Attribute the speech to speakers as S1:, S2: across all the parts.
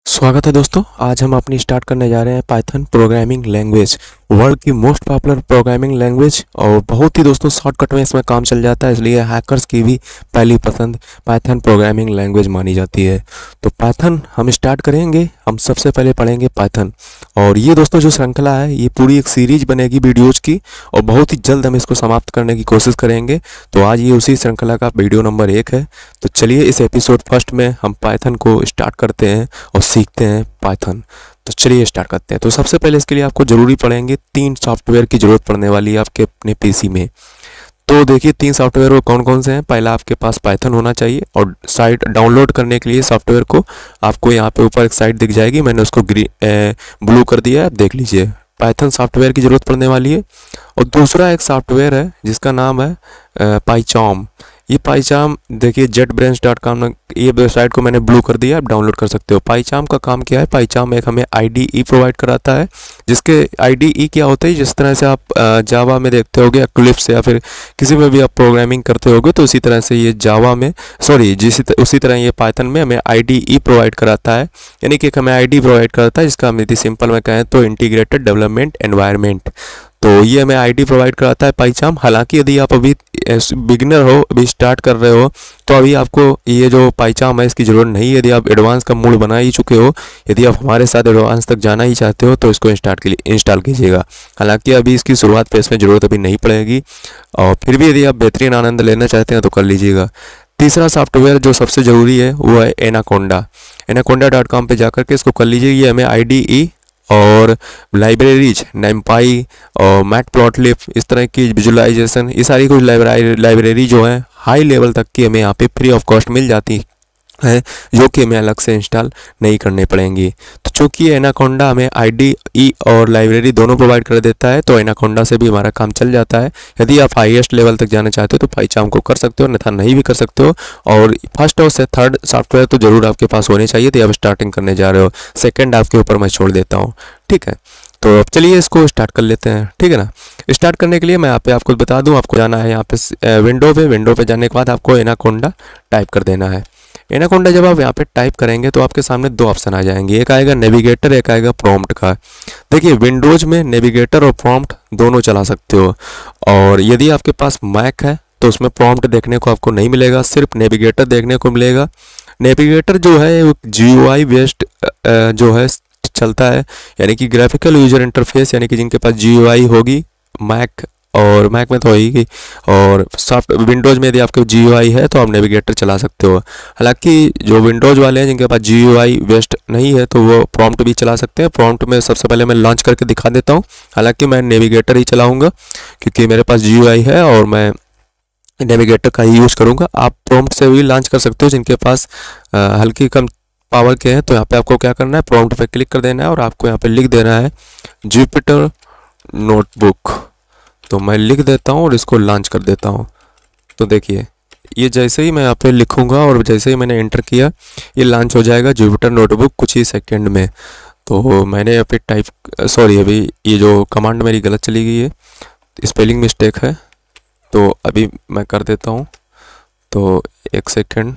S1: स्वागत है दोस्तों। आज हम अपनी स्टार्ट करने जा रहे हैं पाइथन प्रोग्रामिंग लैंग्वेज, वर्ल्ड की मोस्ट पॉपुलर प्रोग्रामिंग लैंग्वेज और बहुत ही दोस्तों शॉर्टकट में इसमें काम चल जाता है, इसलिए हैकर्स की भी पहली पसंद पाइथन प्रोग्रामिंग लैंग्वेज मानी जाती है। तो पाइथन हम स्टार्ट करेंगे। हम सबसे पहले पढ़ेंगे पाइथन, और ये दोस्तों जो श्रृंखला है ये पूरी एक सीरीज बनेगी वीडियोज की, और बहुत ही जल्द हम इसको समाप्त करने की कोशिश करेंगे। तो आज ये उसी श्रृंखला का वीडियो नंबर 1 है। तो चलिए इस एपिसोड फर्स्ट में हम पाइथन को स्टार्ट करते हैं और सीखते हैं पाइथन। तो चलिए स्टार्ट करते हैं। तो सबसे पहले इसके लिए आपको जरूरी पड़ेंगे 3 सॉफ्टवेयर की जरूरत पड़ने वाली है आपके अपने पीसी में। तो देखिए 3 सॉफ्टवेयर वो कौन कौन से हैं। पहला आपके पास पाइथन होना चाहिए, और साइट डाउनलोड करने के लिए सॉफ्टवेयर को आपको यहाँ पे ऊपर एक साइट दिख जाएगी, मैंने उसको ब्लू कर दिया है, आप देख लीजिए। पाइथन सॉफ्टवेयर की ज़रूरत पड़ने वाली है। और दूसरा एक सॉफ्टवेयर है जिसका नाम है पाइचार्म। ये पाइचार्म देखिए jetbrains.com, ये वेबसाइट को मैंने ब्लू कर दिया, आप डाउनलोड कर सकते हो। पाइचार्म का काम क्या है? पाइचार्म एक हमें IDE प्रोवाइड कराता है, जिसके IDE क्या होता है, जिस तरह से आप जावा में देखते होगे, एक्लिप्स या फिर किसी में भी आप प्रोग्रामिंग करते होगे, तो उसी तरह से ये जावा में उसी तरह ये पाइथन में हमें IDE प्रोवाइड कराता है। यानी कि एक हमें IDE प्रोवाइड कराता है, जिसका हम यदि सिंपल में कहें तो इंटीग्रेटेड डेवलपमेंट एनवायरनमेंट। तो ये हमें IDE प्रोवाइड कराता है पाइचार्म। हालांकि यदि आप अभी बिगिनर हो, अभी स्टार्ट कर रहे हो, तो अभी आपको ये जो पाइचार्म है इसकी ज़रूरत नहीं है। यदि आप एडवांस का मूड बना ही चुके हो, यदि आप हमारे साथ एडवांस तक जाना ही चाहते हो, तो इसको इंस्टॉल कीजिएगा। हालांकि अभी इसकी शुरुआत पे इसमें ज़रूरत अभी नहीं पड़ेगी, और फिर भी यदि आप बेहतरीन आनंद लेना चाहते हैं तो कर लीजिएगा। तीसरा सॉफ्टवेयर जो सबसे ज़रूरी है वो है एनाकोंडा। एनाकोंडा.com पे जाकर के इसको कर लीजिए। ये हमें IDE और लाइब्रेरीज NumPy और मैटप्लॉटलिब, इस तरह की विजुअलाइजेशन, ये सारी कुछ लाइब्रेरी जो है हाई लेवल तक की हमें यहाँ पे फ्री ऑफ कॉस्ट मिल जाती है, जो कि हमें अलग से इंस्टॉल नहीं करने पड़ेंगी। तो चूँकि एनाकोंडा हमें IDE और लाइब्रेरी दोनों प्रोवाइड कर देता है, तो एनाकोंडा से भी हमारा काम चल जाता है। यदि आप हाईएस्ट लेवल तक जाना चाहते हो तो पाइचार्म को कर सकते हो, अन्यथा नहीं भी कर सकते हो। और फर्स्ट और थर्ड सॉफ्टवेयर तो ज़रूर आपके पास होने चाहिए, तो आप स्टार्टिंग करने जा रहे हो। सेकेंड आपके ऊपर मैं छोड़ देता हूँ, ठीक है। तो अब चलिए इसको स्टार्ट कर लेते हैं, ठीक है ना। स्टार्ट करने के लिए मैं यहाँ पे आपको बता दूँ, आपको जाना है यहाँ पे विंडो पे जाने के बाद आपको एनाकोंडा टाइप कर देना है। एनाकोंडा जब आप यहाँ पे टाइप करेंगे तो आपके सामने 2 ऑप्शन आ जाएंगे, एक आएगा नेविगेटर, एक आएगा प्रॉम्प्ट का। देखिए विंडोज़ में नेविगेटर और प्रॉम्प्ट दोनों चला सकते हो, और यदि आपके पास मैक है तो उसमें प्रॉम्प्ट देखने को आपको नहीं मिलेगा, सिर्फ नेविगेटर देखने को मिलेगा। नेविगेटर जो है वो GUI बेस्ड जो है चलता है, यानी कि ग्राफिकल यूजर इंटरफेस, यानी कि जिनके पास GUI होगी, मैक में तो होगी, और सॉफ्ट विंडोज़ में यदि आपके GUI है तो आप नेविगेटर चला सकते हो। हालांकि जो विंडोज़ वाले हैं जिनके पास GUI बेस्ड नहीं है तो वो प्रॉम्प्ट भी चला सकते हैं। प्रॉम्प्ट में सबसे पहले मैं लॉन्च करके दिखा देता हूँ। हालांकि मैं नेविगेटर ही चलाऊँगा क्योंकि मेरे पास GUI है और मैं नेविगेटर का ही यूज़ करूँगा। आप प्रॉम्प्ट से भी लॉन्च कर सकते हो जिनके पास हल्की कम पावर के हैं। तो यहाँ पे आपको क्या करना है, प्रॉम्प्ट पे क्लिक कर देना है और आपको यहाँ पे लिख देना है जुपिटर नोटबुक। तो मैं लिख देता हूँ और इसको लॉन्च कर देता हूँ। तो देखिए ये जैसे ही मैं यहाँ पे लिखूँगा और जैसे ही मैंने एंटर किया, ये लॉन्च हो जाएगा जुपिटर नोटबुक कुछ ही सेकंड में। तो मैंने यहाँ पे अभी ये जो कमांड मेरी गलत चली गई है, स्पेलिंग मिस्टेक है, तो अभी मैं कर देता हूँ। तो 1 सेकेंड,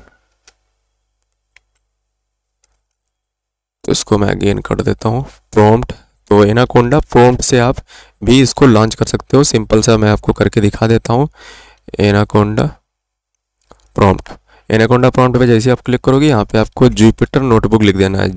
S1: तो इसको मैं अगेन कर देता हूँ प्रॉम्प्ट। तो एनाकोंडा प्रॉम्प्ट से आप भी इसको लॉन्च कर सकते हो। सिंपल सा मैं आपको करके दिखा देता हूँ। एनाकोंडा प्रॉम्प्ट पे जैसे आप क्लिक करोगे, यहाँ पे आपको जुपिटर नोटबुक लिख देना है,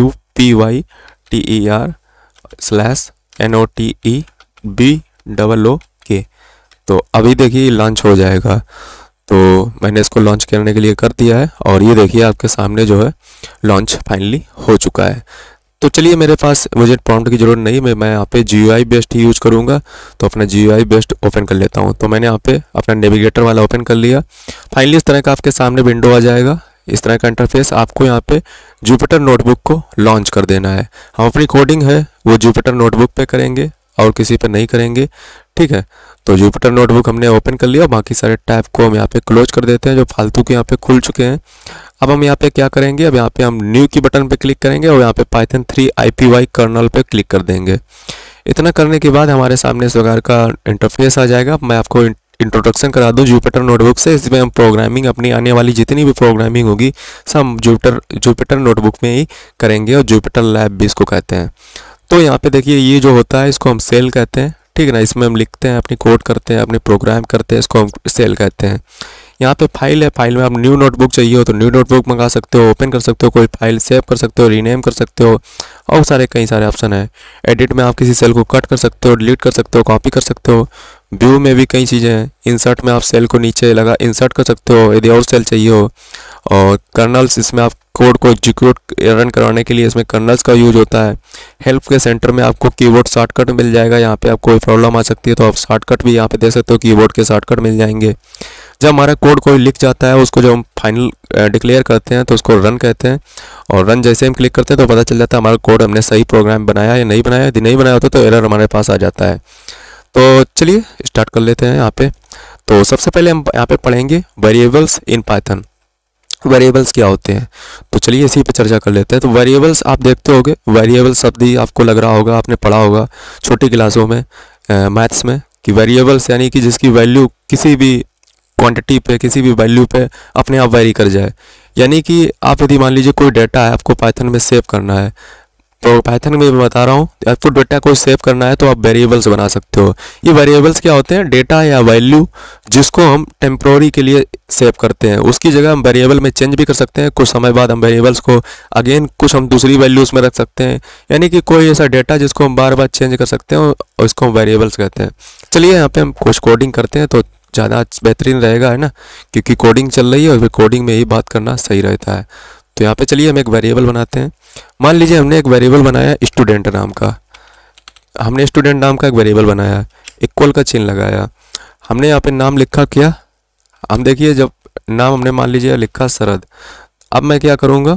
S1: JUPYTER/NOTEBOOK। तो अभी देखिए लॉन्च हो जाएगा। तो मैंने इसको लॉन्च करने के लिए कर दिया है, और ये देखिए आपके सामने जो है लॉन्च फाइनली हो चुका है। तो चलिए मुझे प्रॉम्प्ट की ज़रूरत नहीं, मैं यहाँ पे GUI बेस्ड ही यूज़ करूँगा। तो अपना GUI बेस्ड ओपन कर लेता हूँ। तो मैंने यहाँ पे अपना नेविगेटर वाला ओपन कर लिया। फाइनली इस तरह का आपके सामने विंडो आ जाएगा, इस तरह का इंटरफेस। आपको यहाँ पे जुपिटर नोटबुक को लॉन्च कर देना है। हम अपनी कोडिंग है वो जुपिटर नोटबुक पे करेंगे और किसी पे नहीं करेंगे, ठीक है। तो जुपिटर नोटबुक हमने ओपन कर लिया, बाकी सारे टैब को हम यहाँ पे क्लोज कर देते हैं जो फालतू के यहाँ पे खुल चुके हैं। अब हम यहाँ पे क्या करेंगे, अब यहाँ पे हम न्यू की बटन पे क्लिक करेंगे और यहाँ पे पाइथन 3 IPY कर्नल पे क्लिक कर देंगे। इतना करने के बाद हमारे सामने इस प्रकार का इंटरफेस आ जाएगा। मैं आपको इंट्रोडक्शन करा दूं जुपिटर नोटबुक से। इसमें हम प्रोग्रामिंग अपनी आने वाली जितनी भी प्रोग्रामिंग होगी सब हम जुपिटर नोटबुक में ही करेंगे, और जुपिटर लैब भी इसको कहते हैं। तो यहाँ पे देखिए ये जो होता है इसको हम सेल कहते हैं, ठीक है ना। इसमें हम लिखते हैं, अपनी कोड करते हैं, अपने प्रोग्राम करते हैं, इसको हम सेल कहते हैं। यहाँ पे फाइल है, फाइल में आप न्यू नोटबुक चाहिए हो तो न्यू नोटबुक मंगा सकते हो, ओपन कर सकते हो, कोई फाइल सेव कर सकते हो, रीनेम कर सकते हो, और कई सारे ऑप्शन है। एडिट में आप किसी सेल को कट कर सकते हो, डिलीट कर सकते हो, कॉपी कर सकते हो। व्यू में भी कई चीज़ें हैं। इंसर्ट में आप सेल को नीचे लगा इंसर्ट कर सकते हो यदि और सेल चाहिए हो। और कर्नल्स, इसमें आप कोड को एग्जीक्यूट रन करवाने के लिए इसमें कर्नल्स का यूज होता है। हेल्प के सेंटर में आपको कीबोर्ड शॉर्टकट मिल जाएगा। यहाँ पे आपको कोई प्रॉब्लम आ सकती है तो आप शॉर्टकट भी यहाँ पे दे सकते हो, कीबोर्ड के शॉर्टकट मिल जाएंगे। जब हमारा कोड कोई लिख जाता है उसको जब हम फाइनल डिक्लेयर करते हैं तो उसको रन कहते हैं। और रन जैसे हम क्लिक करते हैं तो पता चल जाता है हमारा कोड हमने सही प्रोग्राम बनाया या नहीं बनाया। यदि नहीं बनाया होता तो एरर हमारे पास आ जाता है। तो चलिए स्टार्ट कर लेते हैं यहाँ पे। तो सबसे पहले हम यहाँ पे पढ़ेंगे वेरिएबल्स इन पाइथन। वेरिएबल्स क्या होते हैं, तो चलिए इसी पे चर्चा कर लेते हैं। तो वेरिएबल्स आप देखते होंगे, वेरिएबल शब्द ही आपको लग रहा होगा, आपने पढ़ा होगा छोटी क्लासों में मैथ्स में, कि वेरिएबल्स यानी कि जिसकी वैल्यू किसी भी क्वांटिटी पे, किसी भी वैल्यू पे अपने आप वेरी कर जाए। यानी कि आप यदि मान लीजिए कोई डेटा है आपको पाइथन में सेव करना है, तो पाइथन में मैं बता रहा हूँ आपको डेटा को सेव करना है तो आप वेरिएबल्स बना सकते हो। ये वेरिएबल्स क्या होते हैं, डेटा या वैल्यू जिसको हम टेम्प्रोरी के लिए सेव करते हैं, उसकी जगह हम वेरिएबल में चेंज भी कर सकते हैं। कुछ समय बाद हम वेरिएबल्स को अगेन कुछ हम दूसरी वैल्यूज में रख सकते हैं। यानी कि कोई ऐसा डेटा जिसको हम बार बार चेंज कर सकते हैं और इसको हम वेरिएबल्स कहते हैं। चलिए यहाँ पे हम कुछ कोडिंग करते हैं तो ज़्यादा बेहतरीन रहेगा, है ना, क्योंकि कोडिंग चल रही है और फिर कोडिंग में ही बात करना सही रहता है। तो यहाँ पे चलिए हम एक वेरिएबल बनाते हैं। मान लीजिए हमने एक वेरिएबल बनाया स्टूडेंट नाम का, हमने स्टूडेंट नाम का एक वेरिएबल बनाया, इक्वल का चिन्ह लगाया, हमने यहाँ पे नाम लिखा क्या, हम देखिए जब नाम हमने मान लीजिए लिखा शरद। अब मैं क्या करूँगा,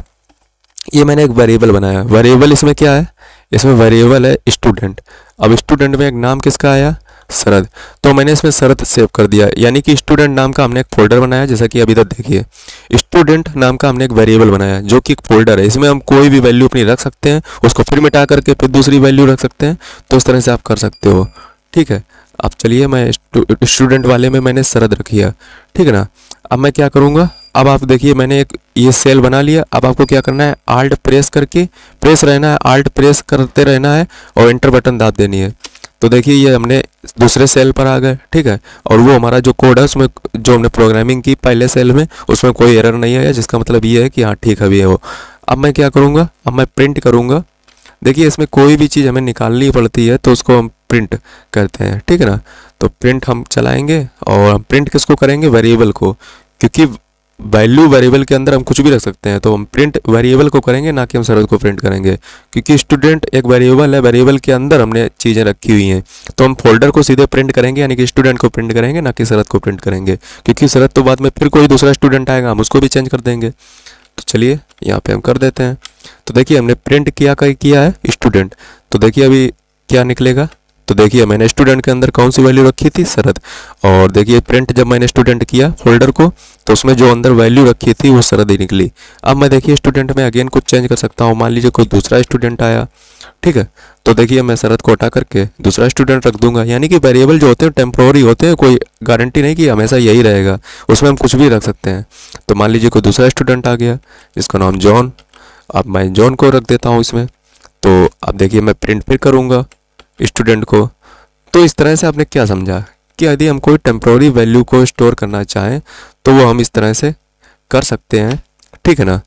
S1: ये मैंने एक वेरिएबल बनाया, वेरिएबल इसमें क्या है, इसमें वेरिएबल है स्टूडेंट। अब स्टूडेंट में एक नाम किसका आया, शरद, तो मैंने इसमें शरद सेव कर दिया। यानी कि स्टूडेंट नाम का हमने एक फोल्डर बनाया, जैसा कि अभी तक देखिए स्टूडेंट नाम का हमने एक वेरिएबल बनाया जो कि एक फोल्डर है। इसमें हम कोई भी वैल्यू अपनी रख सकते हैं, उसको फिर मिटा करके फिर दूसरी वैल्यू रख सकते हैं। तो इस तरह से आप कर सकते हो, ठीक है। अब चलिए मैं स्टूडेंट वाले में मैंने शरद रखी है, ठीक है ना। अब मैं क्या करूँगा, अब आप देखिए मैंने एक ये सेल बना लिया। अब आपको क्या करना है, आल्ट प्रेस करके प्रेस रहना है, आल्ट प्रेस करते रहना है और एंटर बटन दाब देनी है। तो देखिए ये हमने दूसरे सेल पर आ गए, ठीक है। और वो हमारा जो कोड है उसमें जो हमने प्रोग्रामिंग की पहले सेल में उसमें कोई एरर नहीं आया, जिसका मतलब ये है कि हाँ ठीक है भी है वो। अब मैं क्या करूँगा, अब मैं प्रिंट करूँगा। देखिए इसमें कोई भी चीज़ हमें निकालनी पड़ती है तो उसको हम प्रिंट करते हैं, ठीक है ना। तो प्रिंट हम चलाएंगे और हम प्रिंट किसको करेंगे, वेरिएबल को, क्योंकि वैल्यू वेरिएबल के अंदर हम कुछ भी रख सकते हैं। तो हम प्रिंट वेरिएबल को करेंगे, ना कि हम शरद को प्रिंट करेंगे, क्योंकि स्टूडेंट एक वेरिएबल है, वेरिएबल के अंदर हमने चीज़ें रखी हुई हैं। तो हम फोल्डर को सीधे प्रिंट करेंगे, यानी कि स्टूडेंट को प्रिंट करेंगे, ना कि शरद को प्रिंट करेंगे, क्योंकि शरद तो बाद में फिर कोई दूसरा स्टूडेंट आएगा हम उसको भी चेंज कर देंगे। तो चलिए यहाँ पे हम कर देते हैं। तो देखिए हमने प्रिंट किया है स्टूडेंट। तो देखिए अभी क्या निकलेगा, तो देखिए मैंने स्टूडेंट के अंदर कौन सी वैल्यू रखी थी, शरद। और देखिए प्रिंट जब मैंने स्टूडेंट किया फोल्डर को तो उसमें जो अंदर वैल्यू रखी थी वो शरद ही निकली। अब मैं देखिए स्टूडेंट में अगेन कुछ चेंज कर सकता हूँ, मान लीजिए कोई दूसरा स्टूडेंट आया, ठीक है। तो देखिए मैं शरद को हटा करके दूसरा स्टूडेंट रख दूंगा। यानी कि वेरिएबल जो होते हैं टेम्प्रोरी होते हैं, कोई गारंटी नहीं कि हमेशा यही रहेगा, उसमें हम कुछ भी रख सकते हैं। तो मान लीजिए कोई दूसरा स्टूडेंट आ गया जिसका नाम जॉन, अब मैं जॉन को रख देता हूँ इसमें। तो अब देखिए मैं प्रिंट फिर करूँगा स्टूडेंट को। तो इस तरह से आपने क्या समझा कि यदि हम कोई टेम्प्रोरी वैल्यू को स्टोर करना चाहें तो वो हम इस तरह से कर सकते हैं, ठीक है ना,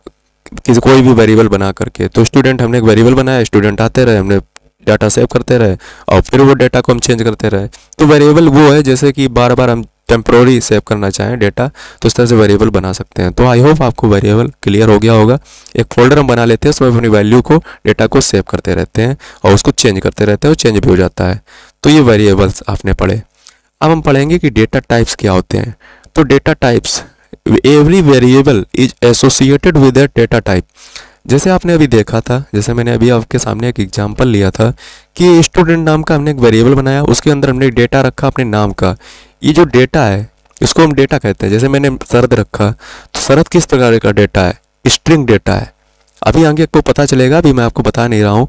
S1: किसी कोई भी वेरिएबल बना करके। तो स्टूडेंट हमने एक वेरिएबल बनाया, स्टूडेंट आते रहे, हमने डाटा सेव करते रहे और फिर वो डाटा को हम चेंज करते रहे। तो वेरिएबल वो है जैसे कि बार बार हम टेम्प्रोरी सेव करना चाहें डेटा तो इस तरह से वेरिएबल बना सकते हैं। तो आई होप आपको वेरिएबल क्लियर हो गया होगा। एक फोल्डर हम बना लेते हैं, उसमें अपनी वैल्यू को डेटा को सेव करते रहते हैं और उसको चेंज करते रहते हैं और चेंज भी हो जाता है। तो ये वेरिएबल्स आपने पढ़े। अब हम पढ़ेंगे कि डेटा टाइप्स क्या होते हैं। तो data types, every variable is associated with a data type. जैसे आपने अभी देखा था, जैसे मैंने अभी आपके सामने एक एग्जांपल लिया था कि स्टूडेंट नाम का हमने एक वेरिएबल बनाया, उसके अंदर हमने डेटा रखा अपने नाम का। ये जो डेटा है इसको हम डेटा कहते हैं। जैसे मैंने शरद रखा, तो शरद किस प्रकार का डेटा है, स्ट्रिंग डेटा है। अभी आगे आपको पता चलेगा, अभी मैं आपको बता नहीं रहा हूँ।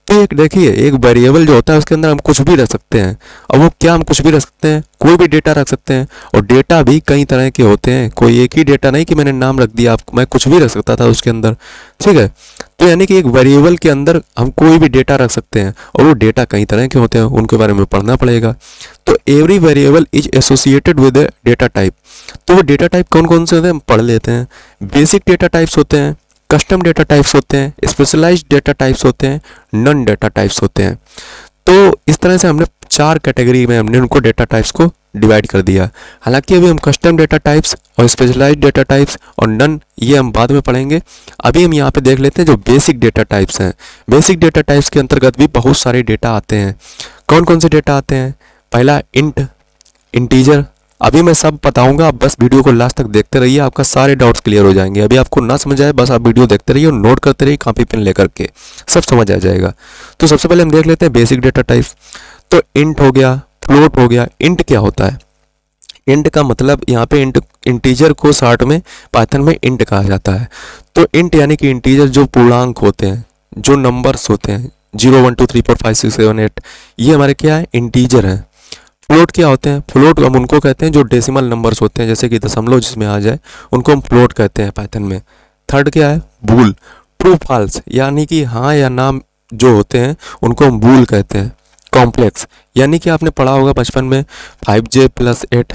S1: तो एक देखिए, एक वेरिएबल जो होता है उसके अंदर हम कुछ भी रख सकते हैं। अब वो क्या, हम कुछ भी रख सकते हैं, कोई भी डेटा रख सकते हैं। और डेटा भी कई तरह के होते हैं, कोई एक ही डेटा नहीं कि मैंने नाम रख दिया, आप मैं कुछ भी रख सकता था उसके अंदर, ठीक है। तो यानी कि एक वेरिएबल के अंदर हम कोई भी डेटा रख सकते हैं, और वो डेटा कई तरह के होते हैं, उनके बारे में पढ़ना पड़ेगा। तो every variable is associated with a data type. तो वो डेटा टाइप कौन कौन से होते हैं हम पढ़ लेते हैं। बेसिक डेटा टाइप्स होते हैं, कस्टम डेटा टाइप्स होते हैं, स्पेशलाइज्ड डेटा टाइप्स होते हैं, नॉन डेटा टाइप्स होते हैं। तो इस तरह से हमने 4 कैटेगरी में हमने उनको डेटा टाइप्स को डिवाइड कर दिया। हालांकि अभी हम कस्टम डेटा टाइप्स और स्पेशलाइज्ड डेटा टाइप्स और नन, ये हम बाद में पढ़ेंगे। अभी हम यहाँ पे देख लेते हैं जो बेसिक डेटा टाइप्स हैं। बेसिक डेटा टाइप्स के अंतर्गत भी बहुत सारे डेटा आते हैं। कौन कौन से डेटा आते हैं? पहला इंट, इंटीजर। अभी मैं सब बताऊंगा, आप बस वीडियो को लास्ट तक देखते रहिए, आपका सारे डाउट्स क्लियर हो जाएंगे। अभी आपको ना समझ आए, बस आप वीडियो देखते रहिए और नोट करते रहिए कॉपी पेन लेकर के, सब समझ आ जाएगा। तो सबसे पहले हम देख लेते हैं बेसिक डेटा टाइप्स। तो इंट हो गया, फ्लोट हो गया। इंट क्या होता है? इंट का मतलब यहाँ पे इंटीजर को शॉर्ट में पाइथन में इंट कहा जाता है। तो इंट यानी कि इंटीजर जो पूर्णांक होते हैं, जो नंबर्स होते हैं 0 1 2 3 4 5 6 7 8, ये हमारे क्या है? इंटीजर है। फ्लोट क्या होते हैं? फ्लोट हम उनको कहते हैं जो डेसिमल नंबर्स होते हैं, जैसे कि दशमलव जिसमें आ जाए उनको हम फ्लोट कहते हैं पाइथन में। थर्ड क्या है? बूल, ट्रू फॉल्स, यानी कि हाँ या ना जो होते हैं उनको हम बूल कहते हैं। कॉम्प्लेक्स, यानी कि आपने पढ़ा होगा बचपन में 5j + 8,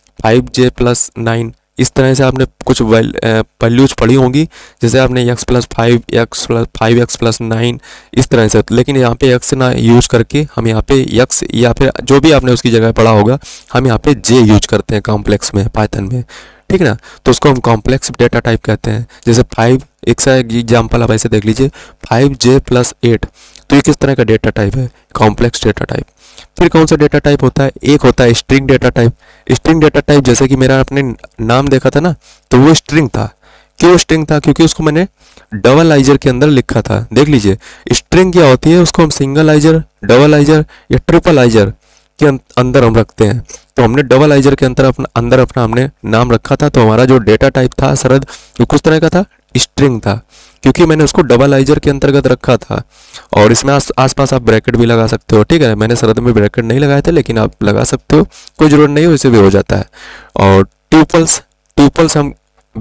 S1: 5j + 9, इस तरह से आपने कुछ वैल्यूज पढ़ी होंगी, जैसे आपने x + 5, x + 5x + 9, इस तरह से। लेकिन यहाँ पे x ना यूज करके हम यहाँ पे x या फिर जो भी आपने उसकी जगह पढ़ा होगा, हम यहाँ पे j यूज करते हैं कॉम्प्लेक्स में, पाइथन में, ठीक है ना। तो उसको हम कॉम्प्लेक्स डेटा टाइप कहते हैं। जैसे 5, एक सा एग्जाम्पल आप ऐसे देख लीजिए, 5j + 8, तो ये किस तरह का डेटा टाइप है? Complex data type. फिर कौन सा डेटा टाइप होता है? एक होता है string data type. String data type जैसे कि मेरा आपने नाम देखा था ना, तो वो स्ट्रिंग था। क्यों स्ट्रिंग था? क्योंकि उसको मैंने डबल आइजर के अंदर लिखा था। देख लीजिए, स्ट्रिंग क्या होती है, उसको हम सिंगल आइजर, डबल आइजर या ट्रिपल आइजर के अंदर हम रखते हैं। तो हमने डबल आइजर के अंदर अपना हमने नाम रखा था, तो हमारा जो डेटा टाइप था शरद, वो किस तरह का था? स्ट्रिंग था, क्योंकि मैंने उसको डबल आइजर के अंतर्गत रखा था। और इसमें आसपास आप ब्रैकेट भी लगा सकते हो, ठीक है। मैंने शरद में ब्रैकेट नहीं लगाए थे, लेकिन आप लगा सकते हो, कोई ज़रूरत नहीं है, वैसे भी हो जाता है। और ट्यूपल्स हम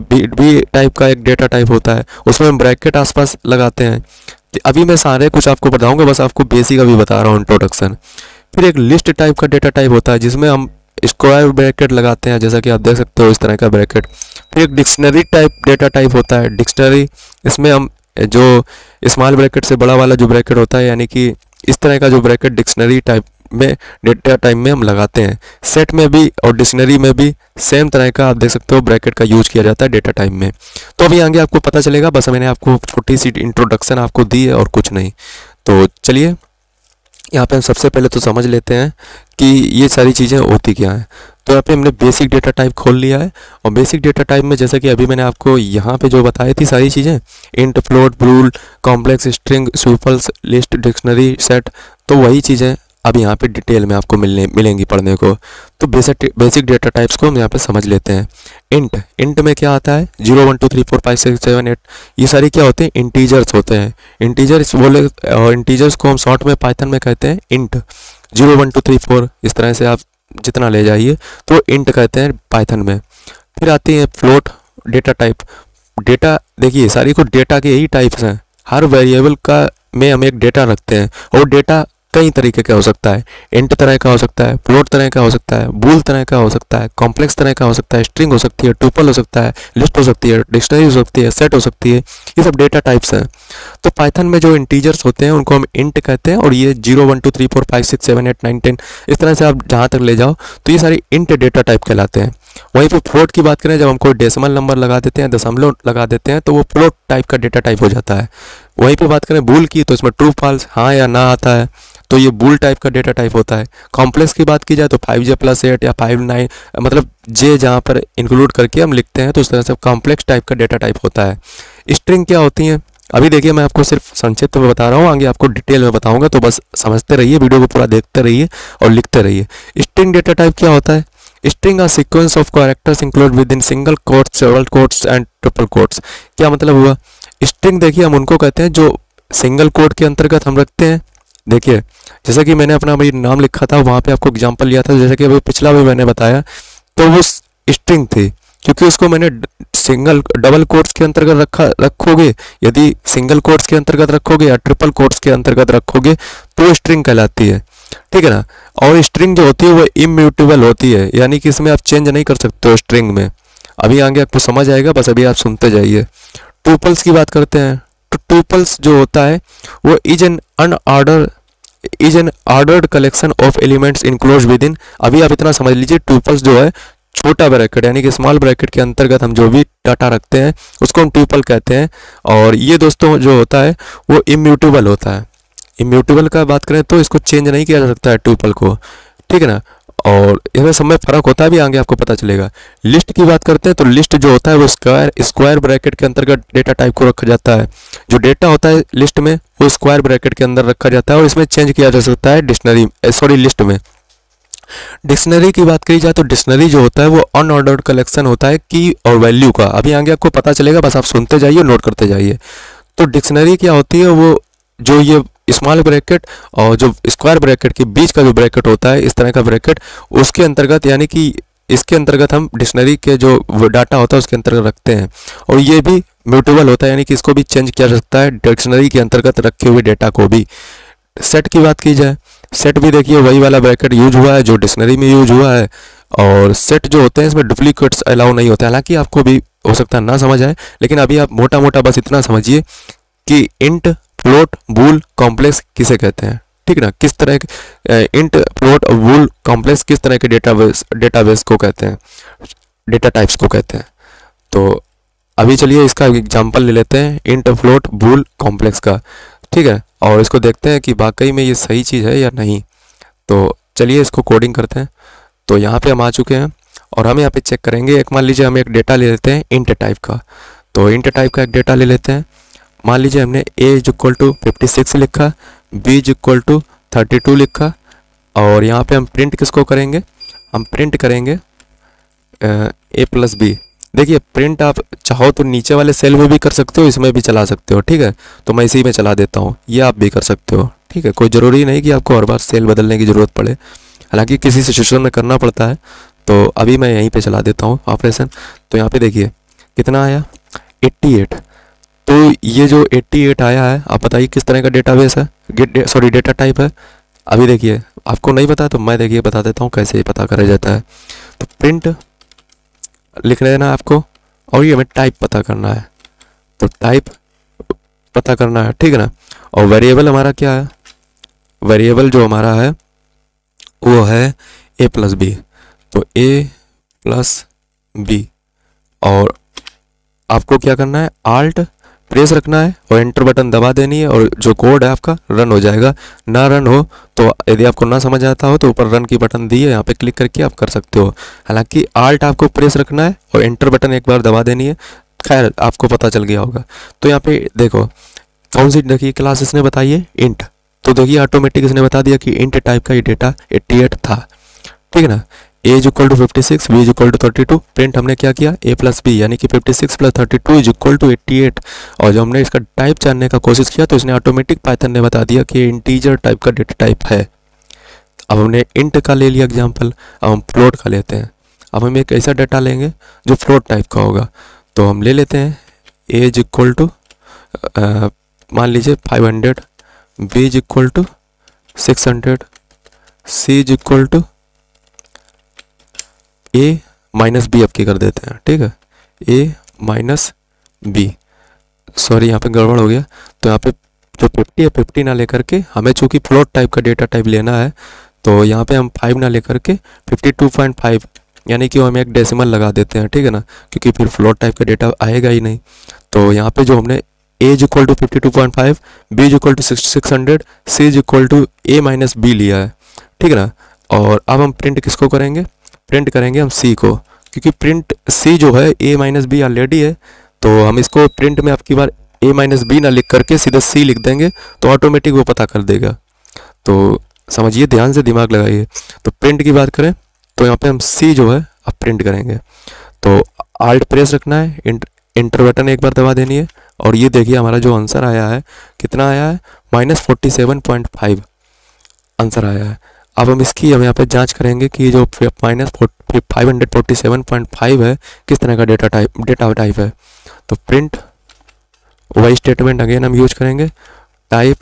S1: भी टाइप का एक डेटा टाइप होता है, उसमें हम ब्रैकेट आसपास लगाते हैं। अभी मैं सारे कुछ आपको बताऊंगा, बस आपको बेसिक अभी बता रहा हूँ, इंट्रोडक्शन। फिर एक लिस्ट टाइप का डेटा टाइप होता है, जिसमें हम स्क्वायर ब्रैकेट लगाते हैं, जैसा कि आप देख सकते हो इस तरह का ब्रैकेट। फिर एक डिक्शनरी टाइप डेटा टाइप होता है, डिक्शनरी, इसमें हम जो स्मॉल ब्रैकेट से बड़ा वाला जो ब्रैकेट होता है, यानी कि इस तरह का जो ब्रैकेट डिक्शनरी टाइप में डेटा टाइप में हम लगाते हैं। सेट में भी और डिक्शनरी में भी सेम तरह का आप देख सकते हो ब्रैकेट का यूज किया जाता है डेटा टाइप में। तो अभी आगे आपको पता चलेगा, बस मैंने आपको छोटी सी इंट्रोडक्शन आपको दी है और कुछ नहीं। तो चलिए यहाँ पे हम सबसे पहले तो समझ लेते हैं कि ये सारी चीज़ें होती क्या हैं। तो यहाँ पे हमने बेसिक डेटा टाइप खोल लिया है, और बेसिक डेटा टाइप में जैसा कि अभी मैंने आपको यहाँ पे जो बताई थी सारी चीज़ें, int, float, bool, complex, string, tuples, list, dictionary, set, तो वही चीज़ें अब यहाँ पे डिटेल में आपको मिलेंगी पढ़ने को। तो बेसिक डेटा टाइप्स को हम यहाँ पे समझ लेते हैं। इंट में क्या आता है? 0 1 2 3 4 5 6 7 8, ये सारी क्या होते हैं? इंटीजर्स होते हैं। इंटीजर्स बोले, इंटीजर्स को हम शॉर्ट में पाइथन में कहते हैं इंट। 0 1 2 3 4 इस तरह से आप जितना ले जाइए तो इंट कहते हैं पाइथन में। फिर आती है फ्लोट डेटा टाइप। डेटा देखिए, सारी को डेटा के यही टाइप्स हैं। हर वेरिएबल का में हम एक डेटा रखते हैं, और डेटा कई तरीके का हो सकता है। इंट तरह का हो सकता है, फ्लोट तरह का हो सकता है, बूल तरह का हो सकता है, कॉम्प्लेक्स तरह का हो सकता है, स्ट्रिंग हो सकती है, ट्यूपल हो सकता है, लिस्ट हो सकती है, डिक्शनरी हो सकती है, सेट हो सकती है, ये सब डेटा टाइप्स हैं। तो पाइथन में जो इंटीजर्स होते हैं उनको हम इंट कहते हैं, और ये 0 1 2 3 4 5 6 7 8 9 10 इस तरह से आप जहाँ तक ले जाओ तो ये सारी इंट डेटा टाइप कहलाते हैं। वहीं पर फ्लोट की बात करें, जब हम कोई डेसिमल नंबर लगा देते हैं, दशमलव लगा देते हैं, तो वो फ्लोट टाइप का डेटा टाइप हो जाता है। वहीं पर बात करें बूल की, तो इसमें ट्रू फॉल्स, हाँ या ना आता है, तो ये बूल टाइप का डेटा टाइप होता है। कॉम्प्लेक्स की बात की जाए तो 5j + 8 या 5 9, मतलब j जहाँ पर इंक्लूड करके हम लिखते हैं, तो उस तरह से कॉम्प्लेक्स टाइप का डेटा टाइप होता है। स्ट्रिंग क्या होती हैं? अभी देखिए, मैं आपको सिर्फ संक्षिप्त में बता रहा हूँ, आगे आपको डिटेल में बताऊंगा, तो बस समझते रहिए, वीडियो को पूरा देखते रहिए और लिखते रहिए। स्ट्रिंग डेटा टाइप क्या होता है? String a sequence of characters include within single quotes, several quotes and triple quotes. क्या मतलब हुआ? स्ट्रिंग देखिए, हम उनको कहते हैं जो सिंगल कोट के अंतर्गत हम रखते हैं। देखिए जैसा कि मैंने अपना अभी नाम लिखा था, वहाँ पे आपको एग्जांपल लिया था, जैसा कि अभी पिछला भी मैंने बताया, तो वो स्ट्रिंग थी, क्योंकि उसको मैंने सिंगल डबल कोट्स के अंतर्गत रखोगे, यदि सिंगल कोट्स के अंतर्गत रखोगे या ट्रिपल कोट्स के अंतर्गत रखोगे तो स्ट्रिंग कहलाती है, ठीक है ना। और स्ट्रिंग जो होती है वो इम्यूटेबल होती है, यानी कि इसमें आप चेंज नहीं कर सकते हो स्ट्रिंग में। अभी आगे आपको समझ आएगा, बस अभी आप सुनते जाइए। ट्यूपल्स की बात करते हैं, तो ट्यूपल्स जो होता है वो is an ordered collection of elements enclose within. अभी आप इतना समझ लीजिए, ट्यूपल्स जो है छोटा ब्रैकेट यानी कि स्मॉल ब्रैकेट के अंतर्गत हम जो भी डाटा रखते हैं उसको हम ट्यूपल कहते हैं। और ये दोस्तों जो होता है वो इम्यूटेबल होता है। इम्यूटेबल का बात करें तो इसको चेंज नहीं किया जा सकता है ट्यूपल को, ठीक है ना। और इसमें सब में फर्क होता है, भी आगे आपको पता चलेगा। लिस्ट की बात करते हैं तो लिस्ट जो होता है वो स्क्वायर ब्रैकेट के अंतर्गत डेटा टाइप को रखा जाता है। जो डेटा होता है लिस्ट में वो स्क्वायर ब्रैकेट के अंदर रखा जाता है और इसमें चेंज किया जा सकता है लिस्ट में। डिक्शनरी की बात करी जाए तो डिक्शनरी जो होता है वो अनऑर्डर्ड कलेक्शन होता है की और वैल्यू का। अभी आगे आपको पता चलेगा, बस आप सुनते जाइए, नोट करते जाइए। तो डिक्शनरी क्या होती है, वो जो ये स्मॉल ब्रैकेट और जो स्क्वायर ब्रैकेट के बीच का जो ब्रैकेट होता है, इस तरह का ब्रैकेट, उसके अंतर्गत यानी कि इसके अंतर्गत हम डिक्शनरी के जो डाटा होता है उसके अंतर्गत रखते हैं। और ये भी म्यूटेबल होता है, यानी कि इसको भी चेंज किया जा सकता है डिक्शनरी के अंतर्गत रखे हुए डेटा को भी। सेट की बात की जाए, सेट भी देखिए वही वाला ब्रैकेट यूज हुआ है जो डिक्शनरी में यूज हुआ है। और सेट जो होते हैं इसमें डुप्लीकेट्स अलाउ नहीं होते हैं। हालांकि आपको भी हो सकता है ना समझ आए, लेकिन अभी आप मोटा मोटा बस इतना समझिए कि इंट, फ्लोट, बूल, कॉम्प्लेक्स किसे कहते हैं, ठीक ना। किस तरह के इंट, फ्लोट और बूल, कॉम्प्लेक्स किस तरह के डेटाबेस को कहते हैं, डेटा टाइप्स को कहते हैं। तो अभी चलिए इसका एग्जांपल ले लेते हैं, इंट, फ्लोट, बूल, कॉम्प्लेक्स का, ठीक है। और इसको देखते हैं कि वाकई में ये सही चीज़ है या नहीं। तो चलिए इसको कोडिंग करते हैं। तो यहाँ पे हम आ चुके हैं और हम यहाँ पे चेक करेंगे। एक मान लीजिए हम एक डेटा ले लेते हैं इंट टाइप का, तो इंट टाइप का एक डेटा ले लेते हैं। मान लीजिए हमने a इज इक्वल टू 56 लिखा, b इज इक्वल टू 32 लिखा, और यहाँ पे हम प्रिंट किसको करेंगे, हम प्रिंट करेंगे a प्लस बी। देखिए प्रिंट आप चाहो तो नीचे वाले सेल में भी कर सकते हो, इसमें भी चला सकते हो, ठीक है। तो मैं इसी में चला देता हूँ, ये आप भी कर सकते हो, ठीक है। कोई ज़रूरी नहीं कि आपको हर बार सेल बदलने की ज़रूरत पड़े, हालांकि किसी सिचुएशन में करना पड़ता है। तो अभी मैं यहीं पे चला देता हूँ ऑपरेशन। तो यहाँ पे देखिए कितना आया, 88। तो ये जो 88 आया है, आप बताइए किस तरह का डेटाबेस है, डेटा टाइप है। अभी देखिए आपको नहीं पता तो मैं देखिए बता देता हूँ कैसे पता करा जाता है। तो प्रिंट लिख देना है आपको, और ये हमें टाइप पता करना है, तो टाइप पता करना है, ठीक है ना। और वेरिएबल हमारा क्या है, वेरिएबल जो हमारा है वो है a प्लस बी। तो a प्लस बी, और आपको क्या करना है, आल्ट प्रेस रखना है और एंटर बटन दबा देनी है, और जो कोड है आपका रन हो जाएगा। ना रन हो तो यदि आपको ना समझ आता हो तो ऊपर रन की बटन दी है, यहाँ पे क्लिक करके आप कर सकते हो। हालांकि आल्ट आपको प्रेस रखना है और एंटर बटन एक बार दबा देनी है। खैर आपको पता चल गया होगा। तो यहाँ पे देखो कौन सी देखिए क्लास इसने बताई है, इंट। तो देखिए ऑटोमेटिक इसने बता दिया कि इंट टाइप का ये डेटा 88 था, ठीक है ना। a is equal to 56, b is equal to 32। Print हमने क्या किया, a प्लस बी, यानी कि 56 प्लस 32 इज इक्वल टू 88। और जब हमने इसका टाइप जानने का कोशिश किया तो इसने ऑटोमेटिक पाइथन ने बता दिया कि इंटीजर टाइप का डेटा टाइप है। अब हमने इंट का ले लिया एग्जाम्पल, अब हम फ्लोट का लेते हैं। अब हम एक ऐसा डेटा लेंगे जो फ्लोट टाइप का होगा। तो हम ले लेते हैं a इज इक्वल टू मान लीजिए 500, b is equal to 600, c is equal to a minus b आपकी कर देते हैं, ठीक है। a माइनस बी, सॉरी यहाँ पे गड़बड़ हो गया। तो यहाँ पे जो 50 है 50 ना लेकर के हमें चूँकि फ्लोट टाइप का डेटा टाइप लेना है, तो यहाँ पे हम 5 ना लेकर के 52.5 यानी कि हम एक डेसिमल लगा देते हैं, ठीक है ना, क्योंकि फिर फ्लोट टाइप का डेटा आएगा ही नहीं। तो यहाँ पे जो हमने a is equal to 52.5, b is equal to 600, c is equal to a minus b लिया है, ठीक है ना। और अब हम प्रिंट किसको करेंगे, प्रिंट करेंगे हम c को, क्योंकि प्रिंट c जो है a माइनस बी ऑलरेडी है। तो हम इसको प्रिंट में आपकी बार a माइनस बी ना लिख करके सीधा c लिख देंगे तो ऑटोमेटिक वो पता कर देगा। तो समझिए, ध्यान से दिमाग लगाइए। तो प्रिंट की बात करें तो यहाँ पे हम c जो है अब प्रिंट करेंगे। तो आल्ट प्रेस रखना है, इंटर बटन एक बार दबा देनी है, और ये देखिए हमारा जो आंसर आया है कितना आया है, -47.5 आंसर आया है। अब हम इसकी यहाँ पे जांच करेंगे कि जो -547.5 है किस तरह का डेटा टाइप है। तो प्रिंट वही स्टेटमेंट अगेन हम यूज करेंगे, टाइप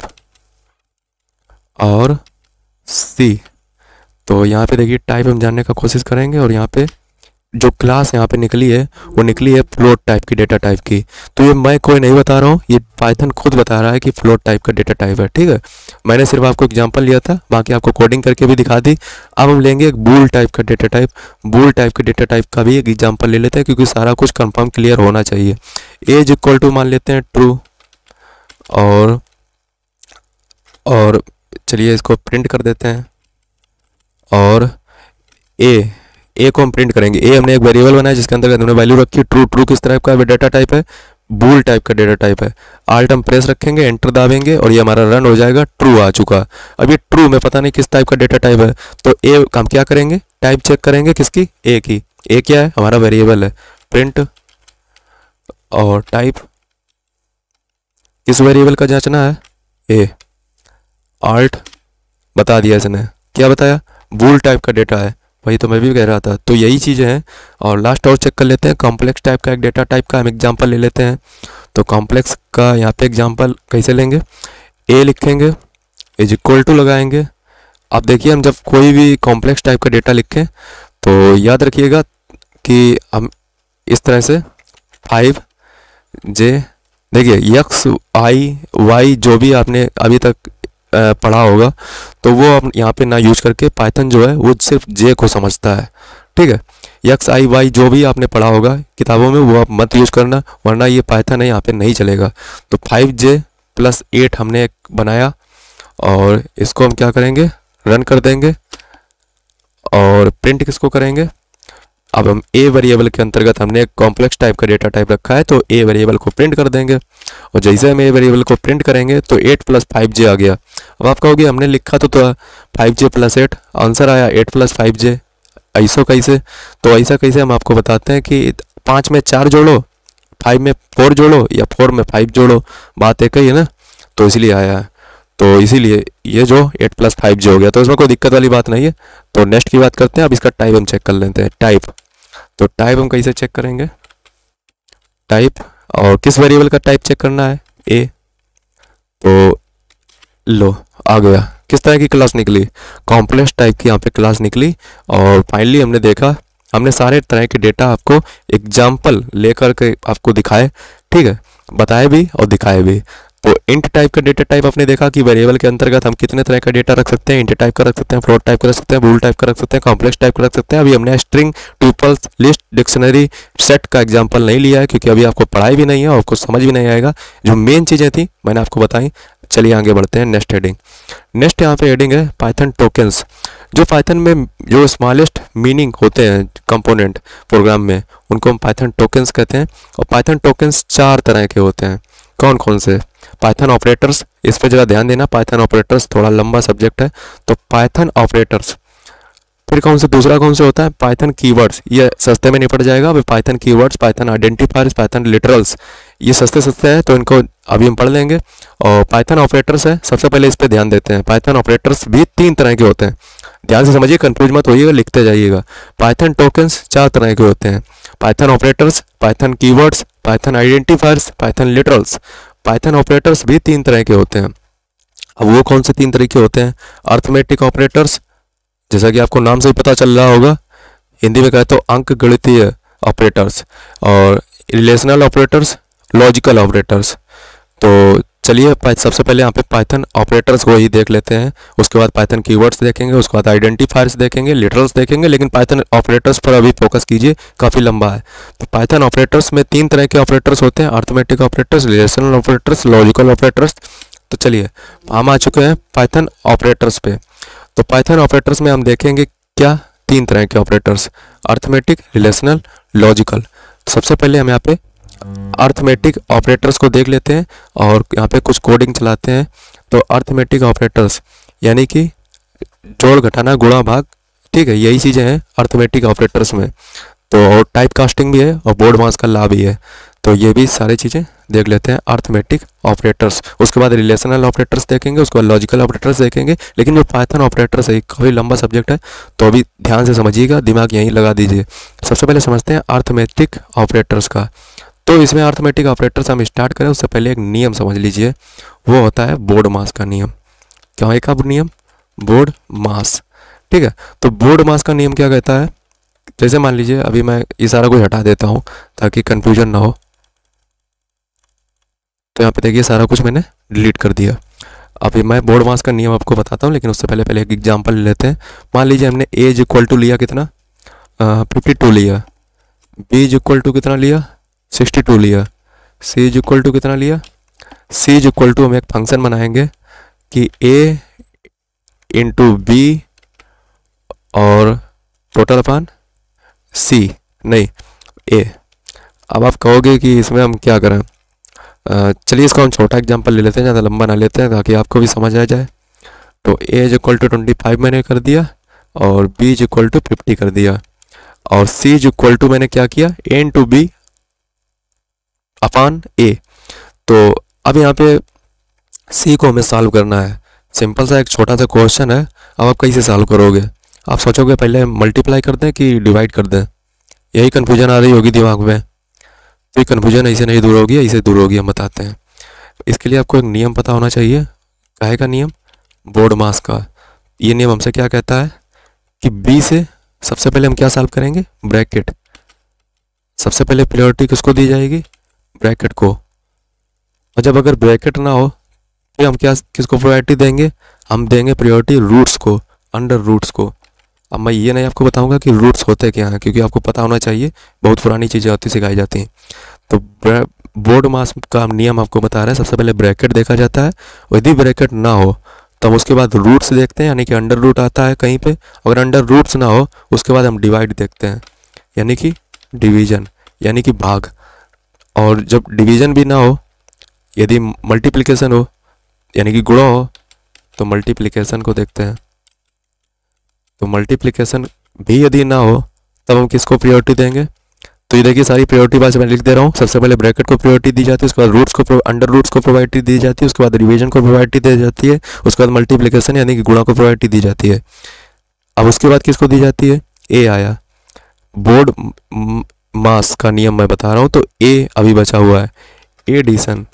S1: और सी। तो यहाँ पे देखिए टाइप हम जानने का कोशिश करेंगे और यहाँ पे जो क्लास यहाँ पे निकली है वो निकली है फ्लोट टाइप की, डेटा टाइप की। तो ये मैं कोई नहीं बता रहा हूँ, ये पाइथन खुद बता रहा है कि फ्लोट टाइप का डेटा टाइप है। ठीक है, मैंने सिर्फ आपको एग्जांपल लिया था, बाकी आपको कोडिंग करके भी दिखा दी। अब हम लेंगे एक बूल टाइप का डेटा टाइप। बूल टाइप के डेटा टाइप का भी एक एग्जाम्पल ले लेते हैं, क्योंकि सारा कुछ कंफर्म क्लियर होना चाहिए। एज इक्वल टू मान लेते हैं ट्रू, और चलिए इसको प्रिंट कर देते हैं। और ए को हम प्रिंट करेंगे। ए हमने एक वेरिएबल बनाया जिसके अंदर हमने वैल्यू रखी ट्रू। ट्रू किस तरह का डेटा टाइप है, बूल टाइप का डेटा टाइप है। आल्ट हम प्रेस रखेंगे, एंटर दाबेंगे और ये हमारा रन हो जाएगा, ट्रू आ चुका। अब ये ट्रू में पता नहीं किस टाइप का डेटा टाइप है, तो ए हम क्या करेंगे, टाइप चेक करेंगे किसकी, ए की। ए क्या है, हमारा वेरिएबल है। प्रिंट और टाइप किस वेरिएबल का जांचना है, ए। आल्ट बता दिया इसने, क्या बताया, बूल टाइप का डेटा है। वही तो मैं भी कह रहा था। तो यही चीज़ें हैं। और लास्ट और चेक कर लेते हैं, कॉम्प्लेक्स टाइप का एक डेटा टाइप का हम एग्जांपल ले लेते हैं। तो कॉम्प्लेक्स का यहाँ पे एग्जांपल कैसे लेंगे, ए लिखेंगे, इज इक्वल टू लगाएंगे। अब देखिए हम जब कोई भी कॉम्प्लेक्स टाइप का डेटा लिखें तो याद रखिएगा कि हम इस तरह से 5J, देखिए एक्स आई वाई जो भी आपने अभी तक पढ़ा होगा तो वो अब यहाँ पे ना यूज करके पाइथन जो है वो सिर्फ जे को समझता है। ठीक है, एक्स आई वाई जो भी आपने पढ़ा होगा किताबों में वो आप मत यूज करना, वरना ये पाइथन है यहाँ पे नहीं चलेगा। तो 5J + 8 हमने एक बनाया और इसको हम क्या करेंगे, रन कर देंगे। और प्रिंट किसको करेंगे, अब हम ए वेरिएबल के अंतर्गत हमने एक कॉम्प्लेक्स टाइप का डेटा टाइप रखा है तो ए वेरिएबल को प्रिंट कर देंगे। और जैसे हम ए वेरिएबल को प्रिंट करेंगे तो 8 + 5J आ गया। अब आप कहोगे हमने लिखा तो 5J + 8, आंसर आया 8 + 5J। ऐसा कैसे, तो ऐसा कैसे हम आपको बताते हैं कि 5 में 4 जोड़ो, 5 में 4 जोड़ो या 4 में 5 जोड़ो, बात एक ही है ना। तो इसलिए आया है, तो इसीलिए ये जो 8 + 5J हो गया। तो इसमें कोई दिक्कत वाली बात नहीं है। तो नेक्स्ट की बात करते हैं। अब इसका टाइप हम चेक कर लेते हैं, टाइप। तो टाइप हम कैसे चेक करेंगे, टाइप, और किस वेरिएबल का टाइप चेक करना है, ए। तो लो आ गया, किस तरह की क्लास निकली, कॉम्प्लेक्स टाइप की यहाँ पे क्लास निकली। और फाइनली हमने देखा, हमने सारे तरह के डेटा आपको एग्जाम्पल लेकर के आपको दिखाए। ठीक है, बताए भी और दिखाए भी। तो इंट टाइप का डेटा टाइप आपने देखा कि वेरिएबल के अंतर्गत हम कितने तरह का डेटा रख सकते हैं, इंट टाइप का रख सकते हैं, फ्लोट टाइप का रख सकते हैं, बूल टाइप का रख सकते हैं, कॉम्प्लेक्स टाइप का रख सकते हैं। अभी हमने string, tuples, list, dictionary, set का एग्जांपल नहीं लिया है क्योंकि अभी आपको पढ़ाई भी नहीं है और आपको समझ भी नहीं आएगा। जो मेन चीज़ें थी मैंने आपको बताई। चलिए आगे बढ़ते हैं, नेक्स्ट हेडिंग। नेक्स्ट यहाँ पे हेडिंग है पाइथन टोकन्स। जो पाइथन में जो स्मॉलेस्ट मीनिंग होते हैं कंपोनेंट प्रोग्राम में, उनको हम पाइथन टोकन्स कहते हैं। और पाइथन टोकन्स 4 तरह के होते हैं। कौन कौन से, पाइथन ऑपरेटर्स, इस पर जरा ध्यान देना, पाइथन ऑपरेटर्स थोड़ा लंबा सब्जेक्ट है। तो पाइथन ऑपरेटर्स, फिर कौन से, दूसरा कौन से होता है, पाइथन कीवर्ड्स, ये सस्ते में निपट जाएगा। अभी Python keywords, Python identifiers, Python literals, ये सस्ते सस्ते हैं तो इनको अभी हम पढ़ लेंगे। और पाइथन ऑपरेटर्स है, सबसे पहले इस पर ध्यान देते हैं। पाइथन ऑपरेटर्स भी 3 तरह के होते हैं, ध्यान से समझिए, कंफ्यूज मत होइएगा, लिखते जाइएगा। पाइथन टोकन्स 4 तरह के होते हैं, Python operators, Python keywords, Python identifiers, Python literals. Python operators भी 3 तरह के होते हैं। अब वो कौन से 3 तरह के होते हैं, अर्थमेटिक ऑपरेटर्स, जैसा कि आपको नाम से ही पता चल रहा होगा, हिंदी में कहते हो अंक गणितीय ऑपरेटर्स। और रिलेशनल ऑपरेटर्स, लॉजिकल ऑपरेटर्स। तो चलिए सबसे पहले यहाँ पे पाइथन ऑपरेटर्स को ही देख लेते हैं, उसके बाद पाइथन कीवर्ड्स देखेंगे, उसके बाद आइडेंटिफायर्स देखेंगे, लिटरल्स देखेंगे। लेकिन पाइथन ऑपरेटर्स पर अभी फोकस कीजिए, काफ़ी लंबा है। तो पाइथन ऑपरेटर्स में 3 तरह के ऑपरेटर्स होते हैं, arithmetic operators, relational operators, logical operators. तो चलिए हम आ चुके हैं पाइथन ऑपरेटर्स पे। तो पाइथन ऑपरेटर्स में हम देखेंगे क्या, 3 तरह के ऑपरेटर्स, अर्थमेटिक, रिलेशनल, लॉजिकल। सबसे पहले हम यहाँ पे अर्थमेटिक ऑपरेटर्स को देख लेते हैं और यहाँ पे कुछ कोडिंग चलाते हैं। तो अर्थमेटिक ऑपरेटर्स यानी कि जोड़, घटाना, गुणा, भाग, ठीक है, यही चीज़ें हैं अर्थमेटिक ऑपरेटर्स में। तो और टाइप कास्टिंग भी है और बोर्ड मास का लॉ भी है। तो ये भी सारी चीज़ें देख लेते हैं, अर्थमेटिक ऑपरेटर्स, उसके बाद रिलेशनल ऑपरेटर्स देखेंगे, उसके बाद लॉजिकल ऑपरेटर्स देखेंगे। लेकिन जो पाइथन ऑपरेटर्स है काफ़ी लंबा सब्जेक्ट है, तो अभी ध्यान से समझिएगा, दिमाग यहीं लगा दीजिए। सबसे पहले समझते हैं अर्थमेटिक ऑपरेटर्स का। तो इसमें अर्थमेटिक ऑपरेटर्स हम स्टार्ट करें उससे पहले एक नियम समझ लीजिए, वो होता है बोर्ड मास का नियम। क्या है का नियम? BODMAS. ठीक है, तो बोर्ड मास का नियम क्या कहता है? जैसे मान लीजिए अभी मैं ये सारा कुछ हटा देता हूँ ताकि कंफ्यूजन ना हो। तो यहाँ पे देखिए सारा कुछ मैंने डिलीट कर दिया। अभी मैं बोर्ड मास का नियम आपको बताता हूँ, लेकिन उससे पहले पहले एक एग्जांपल लेते हैं। मान लीजिए हमने ए इज इक्वल टू लिया कितना, 52 लिया, बी इज इक्वल टू कितना लिया, 62 लिया, सी इज इक्वल टू कितना लिया, सी इज इक्वल टू हम एक फंक्शन बनाएंगे कि ए इंटू बी और टोटल अपान सी, नहीं ए। अब आप कहोगे कि इसमें हम क्या करें? चलिए इसको हम छोटा एग्जांपल ले लेते हैं, ज़्यादा लंबा ना लेते हैं ताकि आपको भी समझ आ जाए। तो ए इज इक्वल टू 25 मैंने कर दिया और बी इज इक्वल टू 50 कर दिया और सी इज इक्वल टू मैंने क्या किया, ए इंटू बी अपान ए। तो अब यहाँ पे सी को हमें सॉल्व करना है। सिंपल सा एक छोटा सा क्वेश्चन है। अब आप कैसे सॉल्व करोगे? आप सोचोगे पहले मल्टीप्लाई कर दें कि डिवाइड कर दें, यही कन्फ्यूजन आ रही होगी दिमाग में। तो ये कन्फ्यूजन ऐसे नहीं दूर होगी, ऐसे दूर होगी, हम बताते हैं। इसके लिए आपको एक नियम पता होना चाहिए। काहे का नियम? बोर्ड मास का। ये नियम हमसे क्या कहता है कि बी से सबसे पहले हम क्या सॉल्व करेंगे? ब्रैकेट। सबसे पहले प्रायोरिटी किसको दी जाएगी? ब्रैकेट को। और जब अगर ब्रैकेट ना हो तो हम क्या किसको प्रायोरिटी देंगे? हम देंगे प्रायोरिटी रूट्स को, अंडर रूट्स को। अब मैं ये नहीं आपको बताऊंगा कि रूट्स होते क्या हैं, क्योंकि आपको पता होना चाहिए, बहुत पुरानी चीज़ें होती सिखाई जाती हैं। तो बोर्ड मास का नियम आपको बता रहा है, सबसे पहले ब्रैकेट देखा जाता है, यदि ब्रैकेट ना हो तो हम उसके बाद रूट्स देखते हैं, यानी कि अंडर रूट आता है कहीं पे। अगर अंडर रूट्स ना हो उसके बाद हम डिवाइड देखते हैं, यानी कि डिवीजन, यानी कि भाग। और जब डिवीजन भी ना हो, यदि मल्टीप्लिकेशन हो यानी कि गुणा हो, तो मल्टीप्लिकेशन को देखते हैं। तो मल्टीप्लिकेशन भी यदि ना हो तब हम किसको प्रायोरिटी देंगे? तो ये देखिए सारी प्रायोरिटी बात मैं लिख दे रहा हूँ। सबसे पहले ब्रैकेट को प्रायोरिटी दी जाती है, उसके बाद रूट्स को, अंडर रूट्स को प्रायोरिटी दी जाती है, उसके बाद डिवीजन को प्रायोरिटी दी जाती है, उसके बाद मल्टीप्लिकेशन यानी कि गुणा को प्रायोरिटी दी जाती है। अब उसके बाद किसको दी जाती है? ए आया। बोर्ड मास का नियम मैं बता रहा हूँ, तो ए अभी बचा हुआ है। एडिशन,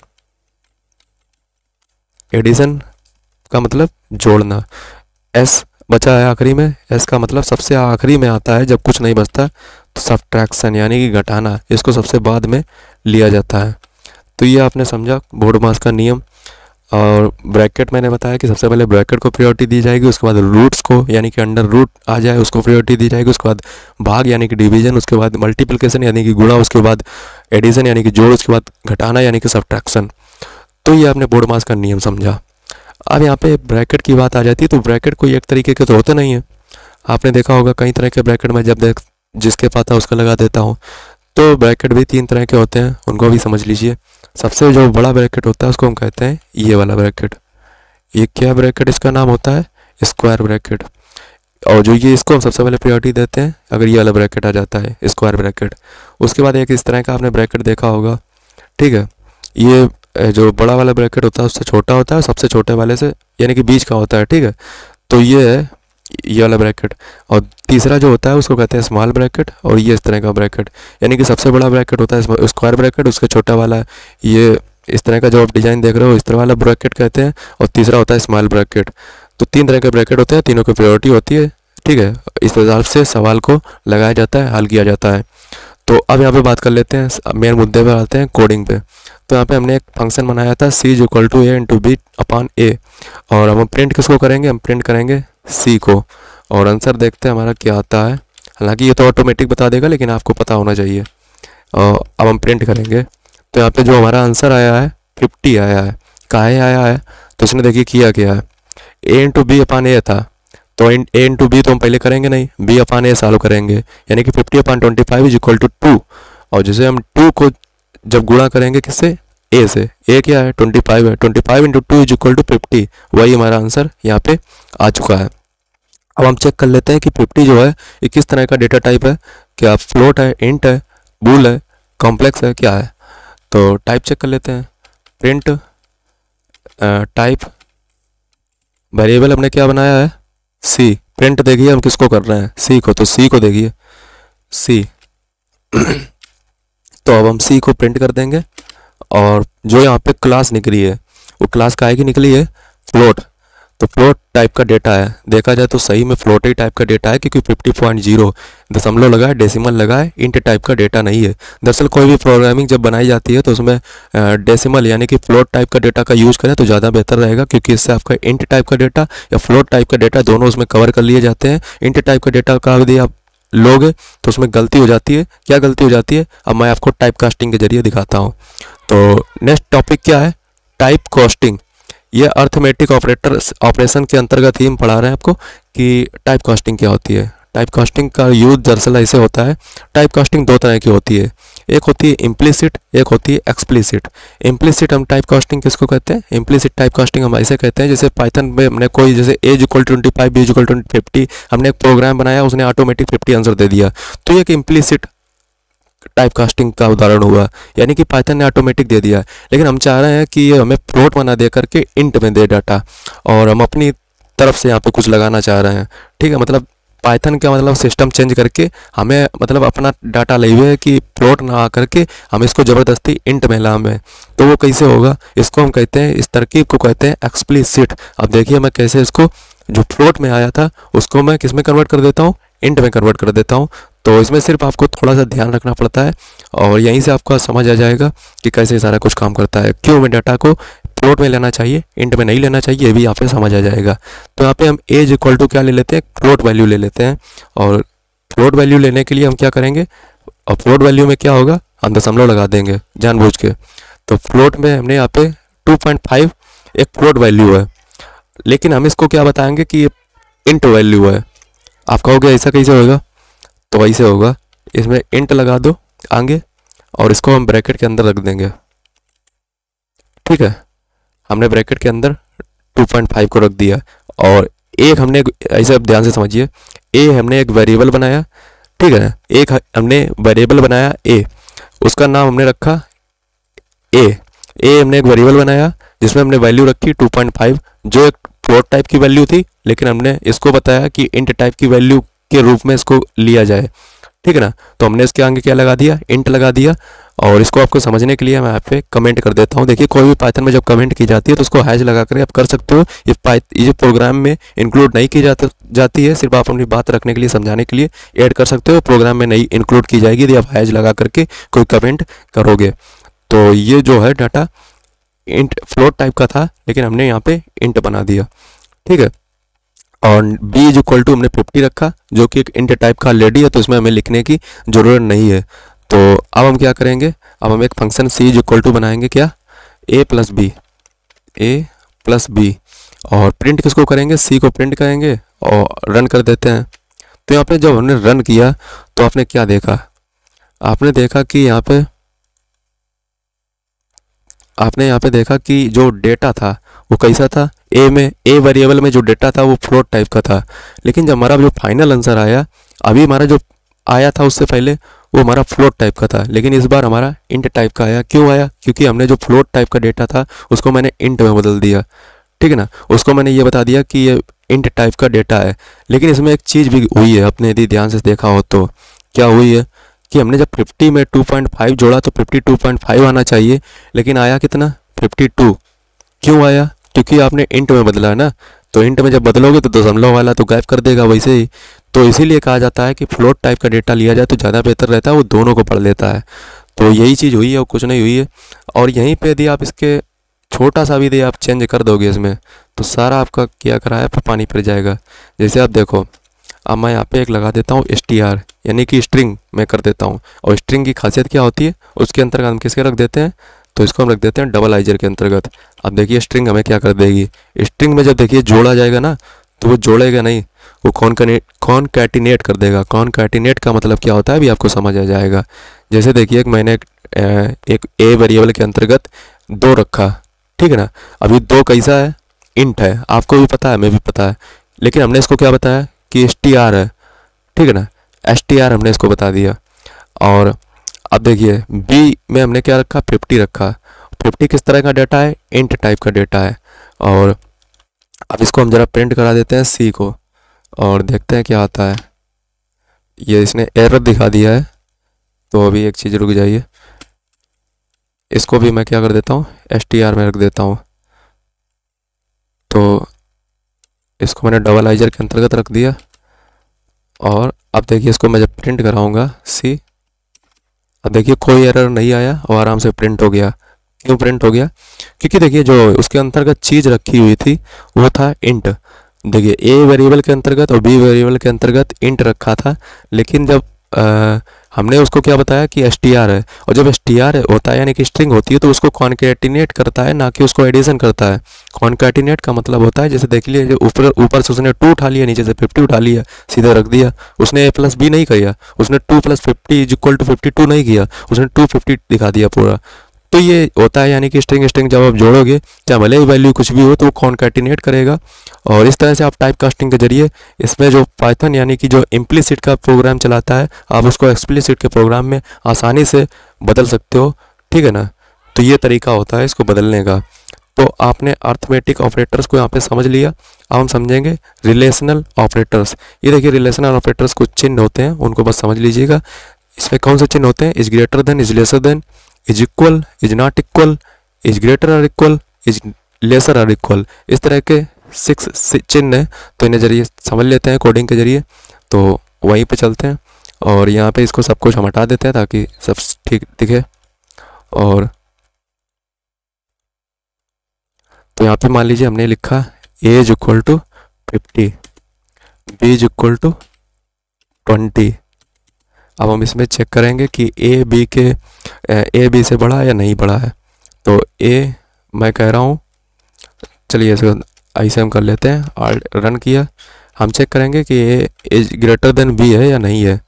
S1: एडिशन का मतलब जोड़ना। एस बचा है आखिरी में, एस का मतलब सबसे आखिरी में आता है जब कुछ नहीं बचता। तो सब्ट्रैक्शन यानी कि घटाना, इसको सबसे बाद में लिया जाता है। तो ये आपने समझा बोर्ड मास का नियम। और ब्रैकेट मैंने बताया कि सबसे पहले ब्रैकेट को प्रायोरिटी दी जाएगी, उसके बाद रूट्स को यानी कि अंडर रूट आ जाए उसको प्रायोरिटी दी जाएगी, उसके बाद भाग यानी कि डिवीजन, उसके बाद मल्टीप्लिकेशन यानी कि गुणा, उसके बाद एडिशन यानी कि जोड़, उसके बाद घटाना यानी कि सब्ट्रैक्शन। तो ये आपने बोर्ड मास का नियम समझा। अब यहाँ पे ब्रैकेट की बात आ जाती है। तो ब्रैकेट कोई एक तरीके के तो होते नहीं है, आपने देखा होगा कई तरह के ब्रैकेट में जब जिसके पता उसका लगा देता हूँ। तो ब्रैकेट भी 3 तरह के होते हैं, उनको भी समझ लीजिए। सबसे जो बड़ा ब्रैकेट होता है उसको हम कहते हैं ये वाला ब्रैकेट। ये क्या ब्रैकेट इसका नाम होता है? Square bracket. और जो ये इसको हम सबसे पहले प्रायोरिटी देते हैं अगर ये वाला ब्रैकेट आ जाता है, स्क्वायर ब्रैकेट। उसके बाद एक इस तरह का आपने ब्रैकेट देखा होगा, ठीक है। ये जो बड़ा वाला ब्रैकेट होता है उससे छोटा होता है, सबसे छोटे वाले से यानी कि बीच का होता है, ठीक है। तो ये है ये वाला ब्रैकेट। और तीसरा जो होता है उसको कहते हैं स्मॉल ब्रैकेट। और ये इस तरह का ब्रैकेट यानी कि सबसे बड़ा ब्रैकेट होता है स्क्वायर ब्रैकेट, उसका छोटा वाला ये इस तरह का जो आप डिज़ाइन देख रहे हो इस तरह वाला ब्रैकेट कहते हैं। और तीसरा होता है स्मॉल ब्रैकेट। तो 3 तरह के ब्रैकेट होते हैं, तीनों की प्रायोरिटी होती है, ठीक है। इस हिसाब से सवाल को लगाया जाता है, हल किया जाता है। तो अब यहाँ पे बात कर लेते हैं, मेन मुद्दे पे आते हैं, कोडिंग पे। तो यहाँ पे हमने एक फंक्शन बनाया था c is equal to a into b upon a. और हम प्रिंट किसको करेंगे? हम प्रिंट करेंगे सी को। और आंसर देखते हैं हमारा क्या आता है। हालांकि ये तो ऑटोमेटिक बता देगा, लेकिन आपको पता होना चाहिए। अब हम प्रिंट करेंगे। तो यहाँ पे जो हमारा आंसर आया है 50 आया है। काहे आया है? तो इसने देखिए किया क्या है, ए इंटू बी अपान ए था, तो ए इंटू बी तो हम पहले करेंगे नहीं, बी अपान ए सॉल्व करेंगे, यानी कि 50 अपान 25 इज इक्वल टू 2। और जैसे हम 2 को जब गुणा करेंगे किससे? ए से। ए क्या है? 25 है। 25 इंटू 2 इज इक्वल टू 50। वही हमारा आंसर यहाँ पे आ चुका है। अब हम चेक कर लेते हैं कि 50 जो है ये किस तरह का डेटा टाइप है। क्या फ्लोट है, इंट है, बूल है, कॉम्प्लेक्स है, क्या है? तो टाइप चेक कर लेते हैं। प्रिंट टाइप वेरिएबल हमने क्या बनाया है, सी। प्रिंट देखिए हम किसको कर रहे हैं, सी को, तो सी को देखिए सी। तो अब हम सी को प्रिंट कर देंगे। और जो यहाँ पे क्लास निकली है वो क्लास काहे की निकली है, फ्लोट। तो फ्लोट टाइप का डेटा है, देखा जाए तो सही में फ्लोट ही टाइप का डेटा है, क्योंकि 50.0 दशमलव लगा है, डेसिमल लगा है, इंट टाइप का डेटा नहीं है। दरअसल कोई भी प्रोग्रामिंग जब बनाई जाती है तो उसमें डेसिमल यानी कि फ्लोट टाइप का डेटा का यूज़ करें तो ज़्यादा बेहतर रहेगा, क्योंकि इससे आपका इंट टाइप का डेटा या फ्लोट टाइप का डेटा दोनों उसमें कवर कर लिए जाते हैं। इंट टाइप का डेटा का यदि आप लोगे तो उसमें गलती हो जाती है। क्या गलती हो जाती है, अब मैं आपको टाइप कास्टिंग के जरिए दिखाता हूँ। तो नेक्स्ट टॉपिक क्या है, टाइप कास्टिंग। ये अर्थमेटिक ऑपरेशन के अंतर्गत ही हम पढ़ा रहे हैं आपको कि टाइप कास्टिंग क्या होती है। टाइप कास्टिंग का यूज दरअसल ऐसे होता है, टाइप कास्टिंग दो तरह की होती है, एक होती है इम्प्लिसिट, एक होती है एक्सप्लिसिट। इम्प्लिसिट हम टाइप कास्टिंग किसको कहते हैं, इम्प्लिसिट टाइप कास्टिंग हम ऐसे कहते हैं जैसे पाइथन में हमने कोई जैसे a = 25 b = 50 हमने एक प्रोग्राम बनाया, उसने ऑटोमेटिक 50 आंसर दे दिया, तो ये एक इम्प्लिसिट टाइप कास्टिंग का उदाहरण हुआ, यानी कि पाइथन ने ऑटोमेटिक दे दिया। लेकिन हम चाह रहे हैं कि ये हमें फ्लोट बना दे करके इंट में दे डाटा, और हम अपनी तरफ से यहाँ पे कुछ लगाना चाह रहे हैं। ठीक है, मतलब पाइथन का मतलब सिस्टम चेंज करके हमें मतलब अपना डाटा ले हुए है कि फ्लोट ना आ करके हम इसको ज़बरदस्ती इंट में ला में, तो वो कैसे होगा, इसको हम कहते हैं, इस तरकीब को कहते हैं एक्सप्लिसिट। अब देखिए मैं कैसे इसको जो फ्लोट में आया था उसको मैं किस में कन्वर्ट कर देता हूँ, इंट में कन्वर्ट कर देता हूँ। तो इसमें सिर्फ आपको थोड़ा सा ध्यान रखना पड़ता है और यहीं से आपको समझ आ जाएगा कि कैसे सारा कुछ काम करता है, क्यों हमें डाटा को फ्लोट में लेना चाहिए, इंट में नहीं लेना चाहिए, ये भी यहाँ पे समझ आ जाएगा। तो यहाँ पे हम एज इक्वल टू क्या ले लेते हैं, फ्लोट वैल्यू ले लेते हैं। और फ्लोट वैल्यू लेने के लिए हम क्या करेंगे, और फ्लोट वैल्यू में क्या होगा, हम दशमलव लगा देंगे जानबूझ के। तो फ्लोट में हमने यहाँ पे 2.5 एक फ्लोट वैल्यू है, लेकिन हम इसको क्या बताएंगे कि ये इंट वैल्यू है। आप कहोगे ऐसा कैसे होगा, तो ऐसे होगा, इसमें इंट लगा दो आगे और इसको हम ब्रैकेट के अंदर रख देंगे। ठीक है, हमने ब्रैकेट के अंदर 2.5 को रख दिया, और एक हमने ऐसे, अब ध्यान से समझिए, ए हमने एक वेरिएबल बनाया, ठीक है, एक हमने वेरिएबल बनाया ए, उसका नाम हमने रखा ए हमने एक वेरिएबल बनाया जिसमें हमने वैल्यू रखी 2.5, जो एक फ्लोट टाइप की वैल्यू थी, लेकिन हमने इसको बताया कि इंट टाइप की वैल्यू के रूप में इसको लिया जाए। ठीक है ना, तो हमने इसके आगे क्या लगा दिया, इंट लगा दिया। और इसको आपको समझने के लिए मैं यहाँ पे कमेंट कर देता हूँ। देखिए कोई भी पाइथन में जब कमेंट की जाती है तो उसको हैश लगा कर आप कर सकते हो। ये जो प्रोग्राम में इंक्लूड नहीं की जाती है, सिर्फ आप अपनी बात रखने के लिए, समझाने के लिए ऐड कर सकते हो, प्रोग्राम में नहीं इंक्लूड की जाएगी यदि आप हैश लगा करके कोई कमेंट करोगे। तो ये जो है डाटा इंट फ्लोट टाइप का था, लेकिन हमने यहाँ पे इंट बना दिया। ठीक है, और b = हमने 50 रखा, जो कि एक इंट टाइप का ऑलरेडी है, तो इसमें हमें लिखने की ज़रूरत नहीं है। तो अब हम क्या करेंगे, अब हम एक फंक्शन c = बनाएंगे क्या, a प्लस b, और प्रिंट किसको करेंगे, c को प्रिंट करेंगे और रन कर देते हैं। तो यहाँ पे जब हमने रन किया तो आपने क्या देखा, आपने देखा कि आपने यहाँ पे देखा कि जो डेटा था वो कैसा था, ए वेरिएबल में जो डेटा था वो फ्लोट टाइप का था। लेकिन जब हमारा जो फाइनल आंसर आया, अभी हमारा जो आया था उससे पहले वो हमारा फ्लोट टाइप का था, लेकिन इस बार हमारा इंट टाइप का आया। क्यों आया, क्योंकि हमने जो फ्लोट टाइप का डेटा था उसको मैंने इंट में बदल दिया। ठीक है ना, उसको मैंने ये बता दिया कि ये इंट टाइप का डेटा है। लेकिन इसमें एक चीज़ भी हुई है, आपने यदि ध्यान से देखा हो तो क्या हुई है कि हमने जब 50 में 2.5 जोड़ा तो 52.5 आना चाहिए, लेकिन आया कितना, 52। क्यों आया, क्योंकि आपने इंट में बदला है ना, तो इंट में जब बदलोगे तो दशमलव वाला तो गायब कर देगा वैसे ही। तो इसीलिए कहा जाता है कि फ्लोट टाइप का डेटा लिया जाए तो ज़्यादा बेहतर रहता है, वो दोनों को पढ़ लेता है। तो यही चीज़ हुई है और कुछ नहीं हुई है। और यहीं पे यदि आप इसके छोटा सा भी यदि आप चेंज कर दोगे इसमें, तो सारा आपका क्या कराया पानी फिर जाएगा। जैसे आप देखो, अब मैं यहाँ पे एक लगा देता हूँ str, यानी कि स्ट्रिंग में कर देता हूँ। और स्ट्रिंग की खासियत क्या होती है, उसके अंतर्गत हम किसके रख देते हैं, तो इसको हम रख देते हैं डबल आइजर के अंतर्गत। अब देखिए स्ट्रिंग हमें क्या कर देगी, स्ट्रिंग में जब देखिए जोड़ा जाएगा ना, तो वो जोड़ेगा नहीं, वो कॉनकैटिनेट कर देगा। कॉनकैटिनेट का मतलब क्या होता है अभी आपको समझ आ जाएगा। जैसे देखिए मैंने एक ए वेरिएबल के अंतर्गत 2 रखा, ठीक है ना। अभी 2 कैसा है, इंट है, आपको भी पता है, हमें भी पता है, लेकिन हमने इसको क्या बताया कि str है, ठीक है ना, str हमने इसको बता दिया। और अब देखिए बी में हमने क्या रखा, 50 रखा। 50 किस तरह का डेटा है, इंट टाइप का डेटा है। और अब इसको हम ज़रा प्रिंट करा देते हैं सी को और देखते हैं क्या आता है। ये इसने एरर दिखा दिया है, तो अभी एक चीज़ रुक जाइए, इसको भी मैं क्या कर देता हूँ, str में रख देता हूँ। तो इसको मैंने डबलाइजर के अंतर्गत रख दिया। और अब देखिए इसको मैं जब प्रिंट कराऊंगा सी, अब देखिए कोई एरर नहीं आया और आराम से प्रिंट हो गया। क्यों प्रिंट हो गया, क्योंकि देखिए जो उसके अंतर्गत चीज़ रखी हुई थी वो था इंट। देखिए ए वेरिएबल के अंतर्गत और बी वेरिएबल के अंतर्गत इंट रखा था, लेकिन जब हमने उसको क्या बताया कि str है, और जब str होता है यानी कि स्ट्रिंग होती है तो उसको कॉन्केटिनेट करता है, ना कि उसको एडिशन करता है। कॉन्केटिनेट का मतलब होता है, जैसे देख लिए जो ऊपर ऊपर से उसने 2 उठा लिया, नीचे से 50 उठा लिया, सीधा रख दिया। उसने a प्लस बी नहीं किया, उसने 2 + 50 = 52 नहीं किया, उसने 250 दिखा दिया पूरा। तो ये होता है, यानी कि स्ट्रिंग स्ट्रिंग जब आप जोड़ोगे, चाहे भले ही वैल्यू कुछ भी हो, तो वो कॉन्कैटिनेट करेगा। और इस तरह से आप टाइप कास्टिंग के जरिए इसमें जो पाइथन यानी कि जो इम्प्लिसिट का प्रोग्राम चलाता है, आप उसको एक्सप्लिसिट के प्रोग्राम में आसानी से बदल सकते हो। ठीक है ना, तो ये तरीका होता है इसको बदलने का। तो आपने अर्थमेटिक ऑपरेटर्स को यहाँ पे समझ लिया। अब हम समझेंगे रिलेशनल ऑपरेटर्स। ये देखिए रिलेशनल ऑपरेटर्स कुछ चिन्ह होते हैं, उनको बस समझ लीजिएगा। इसमें कौन से चिन्ह होते हैं, is greater than, is lesser than, is equal, is not equal, is greater और इक्वल, इज लेसर और इक्वल। इस तरह के 6 चिन्ह हैं, तो इन्हें जरिए समझ लेते हैं कोडिंग के जरिए। तो वहीं पे चलते हैं और यहाँ पे इसको सब कुछ हम हटा देते हैं ताकि सब ठीक दिखे। और तो यहाँ पे मान लीजिए हमने लिखा a is equal to 50, b is equal to 20। अब हम इसमें चेक करेंगे कि ए बी से बड़ा है या नहीं बड़ा है। तो ए मैं कह रहा हूँ, चलिए इसको ऐसे हम कर लेते हैं, रन किया, हम चेक करेंगे कि a is greater than b है या नहीं है।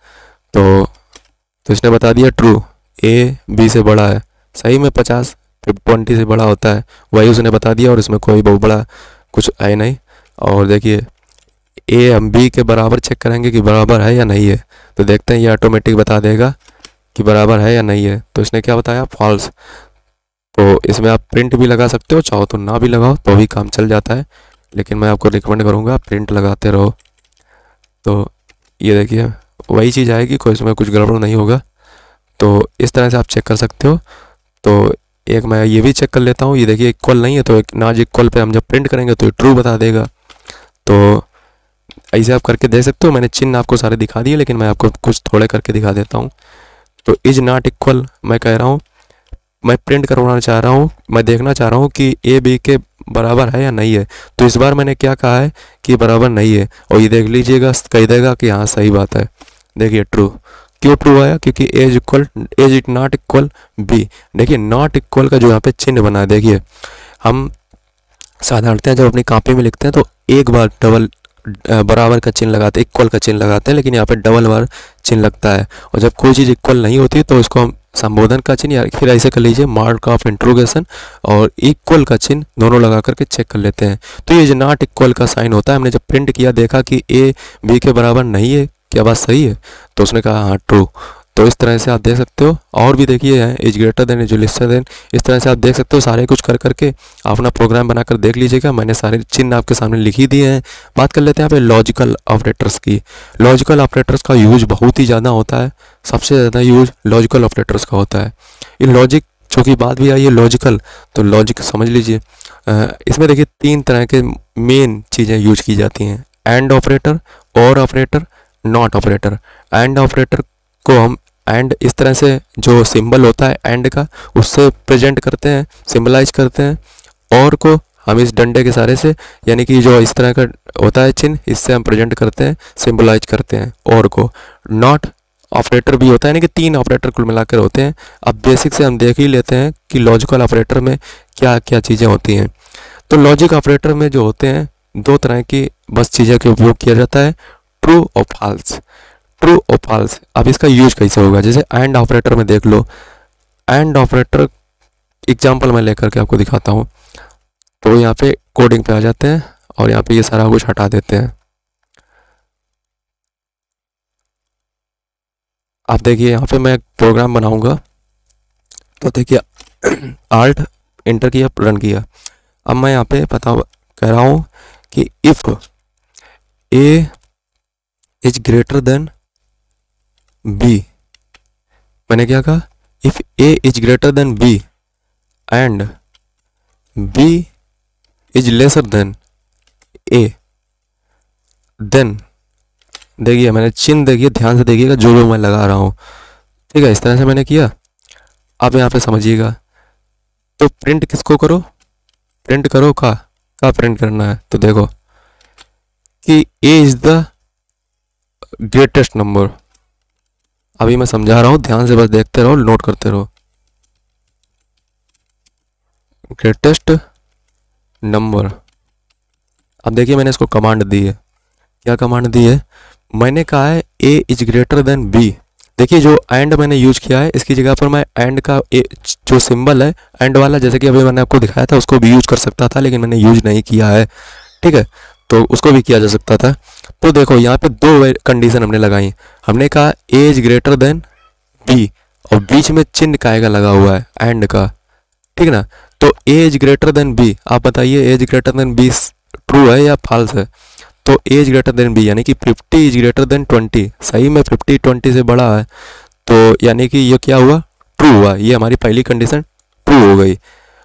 S1: तो इसने बता दिया ट्रू, ए बी से बड़ा है। सही में 20 से बड़ा होता है, वही उसने बता दिया, और इसमें कोई बहुत बड़ा कुछ है नहीं। और देखिए ए हम बी के बराबर चेक करेंगे कि बराबर है या नहीं है। तो देखते हैं ये ऑटोमेटिक बता देगा कि बराबर है या नहीं है। तो इसने क्या बताया, फॉल्स। तो इसमें आप प्रिंट भी लगा सकते हो, चाहो तो ना भी लगाओ तो भी काम चल जाता है, लेकिन मैं आपको रिकमेंड करूँगा प्रिंट लगाते रहो। तो ये देखिए वही चीज़ आएगी, कोई इसमें कुछ गड़बड़ नहीं होगा। तो इस तरह से आप चेक कर सकते हो। तो एक मैं ये भी चेक कर लेता हूँ, ये देखिए इक्वल नहीं है, तो एक नॉट इक्वल पे हम जब प्रिंट करेंगे तो ये ट्रू बता देगा। तो ऐसे आप करके देख सकते हो। मैंने चिन्ह आपको सारे दिखा दिए, लेकिन मैं आपको कुछ थोड़े करके दिखा देता हूँ। तो इज नॉट इक्वल मैं कह रहा हूँ, मैं प्रिंट करवाना चाह रहा हूँ, मैं देखना चाह रहा हूँ कि ए बी के बराबर है या नहीं है। तो इस बार मैंने क्या कहा है कि बराबर नहीं है, और ये देख लीजिएगा कह देगा कि हाँ सही बात है। देखिए ट्रू, क्यों ट्रू आया, क्योंकि a is it not equal b. देखिए नॉट इक्वल का जो यहाँ पे चिन्ह बना है, देखिए हम साधारणतः जब अपनी कॉपी में लिखते हैं तो एक बार डबल बराबर का चिन्ह लगाते हैं, इक्वल का चिन्ह लगाते हैं, लेकिन यहाँ पे डबल बार चिन्ह लगता है। और जब कोई चीज़ इक्वल नहीं होती तो इसको हम संबोधन का चिन्ह, या फिर ऐसे कर लीजिए मार्क ऑफ इंट्रोगेशन और इक्वल का चिन्ह दोनों लगा करके चेक कर लेते हैं। तो ये जो नॉट इक्वल का साइन होता है, हमने जब प्रिंट किया देखा कि ए बी के बराबर नहीं है, क्या बात सही है, तो उसने कहा हाँ ट्रू। तो इस तरह से आप देख सकते हो। और भी देखिए है is greater than, is lesser than, इस तरह से आप देख सकते हो। सारे कुछ कर करके आप अपना प्रोग्राम बनाकर देख लीजिएगा। मैंने सारे चिन्ह आपके सामने लिख ही दिए हैं। बात कर लेते हैं यहाँ पे लॉजिकल ऑपरेटर्स की। लॉजिकल ऑपरेटर्स का यूज बहुत ही ज़्यादा होता है, सबसे ज़्यादा यूज लॉजिकल ऑपरेटर्स का होता है। ये लॉजिक जो कि बात भी आई है लॉजिकल, तो लॉजिक समझ लीजिए। इसमें देखिए 3 तरह के मेन चीज़ें यूज की जाती हैं, and operator, or operator, not operator. And operator को हम एंड इस तरह से जो सिंबल होता है एंड का, उससे प्रेजेंट करते हैं, सिंबलाइज करते हैं। और को हम इस डंडे के सहारे से, यानी कि जो इस तरह का होता है चिन्ह, इससे हम प्रेजेंट करते हैं, सिंबलाइज करते हैं और को। नॉट ऑपरेटर भी होता है, यानी कि 3 ऑपरेटर कुल मिलाकर होते हैं। अब बेसिक से हम देख ही लेते हैं कि लॉजिकल ऑपरेटर में क्या क्या चीज़ें होती हैं। तो लॉजिक ऑपरेटर में जो होते हैं 2 तरह की बस चीज़ें का उपयोग किया जाता है, ट्रू और फॉल्स। ट्रू और फॉल्स। अब इसका यूज कैसे होगा, जैसे एंड ऑपरेटर में देख लो। एंड ऑपरेटर एग्जांपल मैं लेकर के आपको दिखाता हूँ। तो यहाँ पे कोडिंग पे आ जाते हैं और यहाँ पे ये सारा कुछ हटा देते हैं। आप देखिए यहाँ पे मैं प्रोग्राम बनाऊंगा, तो देखिए आल्ट एंटर किया, रन किया। अब मैं यहाँ पे कह रहा हूँ कि if a is greater than b. मैंने क्या कहा? If a is greater than b and b is lesser than a, then देखिए मैंने चिन्ह, देखिए ध्यान से देखिएगा जो भी मैं लगा रहा हूँ, ठीक है। इस तरह से मैंने किया। आप यहाँ पे समझिएगा, तो प्रिंट किसको करो? प्रिंट करो का प्रिंट करना है, तो देखो कि a is the greatest number. अभी मैं समझा रहा हूँ, ध्यान से बस देखते रहो, नोट करते रहो। Greatest number. अब देखिए मैंने इसको कमांड दी है। क्या कमांड दी है? मैंने कहा है a is greater than b. देखिए जो एंड मैंने यूज किया है, इसकी जगह पर मैं एंड का जो सिंबल है एंड वाला, जैसे कि अभी मैंने आपको दिखाया था, उसको भी यूज कर सकता था, लेकिन मैंने यूज नहीं किया है, ठीक है। तो उसको भी किया जा सकता था। तो देखो यहाँ पे दो कंडीशन हमने लगाई। हमने कहा a is greater than b, और बीच में चिन्ह काएगा लगा हुआ है एंड का, ठीक है ना। तो a is greater than b, आप बताइए a is greater than b true है या फॉल्स है? तो a is greater than b यानी कि 50 इज ग्रेटर देन 20। सही में 50 20 से बड़ा है, तो यानी कि ये क्या हुआ? ट्रू हुआ। ये हमारी पहली कंडीशन ट्रू हो गई।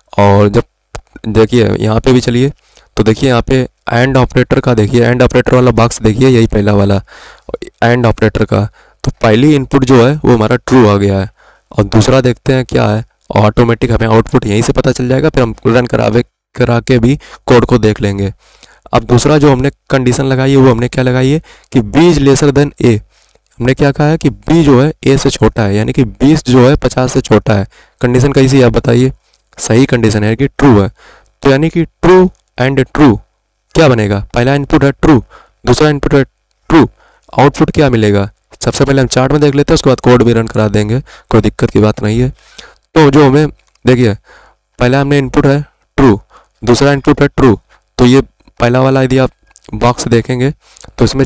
S1: और जब देखिए यहाँ पे भी चलिए, तो देखिए यहाँ पे एंड ऑपरेटर का, देखिए एंड ऑपरेटर वाला बॉक्स देखिए, यही पहला वाला एंड ऑपरेटर का। तो पहली इनपुट जो है वो हमारा ट्रू आ गया है। और दूसरा देखते हैं क्या है, ऑटोमेटिक हमें आउटपुट यहीं से पता चल जाएगा, फिर हम रन करा के भी कोड को देख लेंगे। अब दूसरा जो हमने कंडीशन लगाई है वो हमने क्या लगाई है कि b is lesser than a. हमने क्या कहा है कि बी जो है ए से छोटा है, यानी कि 20 जो है 50 से छोटा है। कंडीशन कैसी है आप बताइए? सही कंडीशन है कि ट्रू है। तो यानी कि ट्रू एंड ट्रू क्या बनेगा? पहला इनपुट है ट्रू, दूसरा इनपुट है ट्रू, आउटपुट क्या मिलेगा? सबसे पहले हम चार्ट में देख लेते हैं, उसके बाद कोड भी रन करा देंगे, कोई दिक्कत की बात नहीं है। तो जो हमें देखिए, पहला हमने इनपुट है ट्रू, दूसरा इनपुट है ट्रू। तो ये पहला वाला यदि आप बॉक्स देखेंगे तो इसमें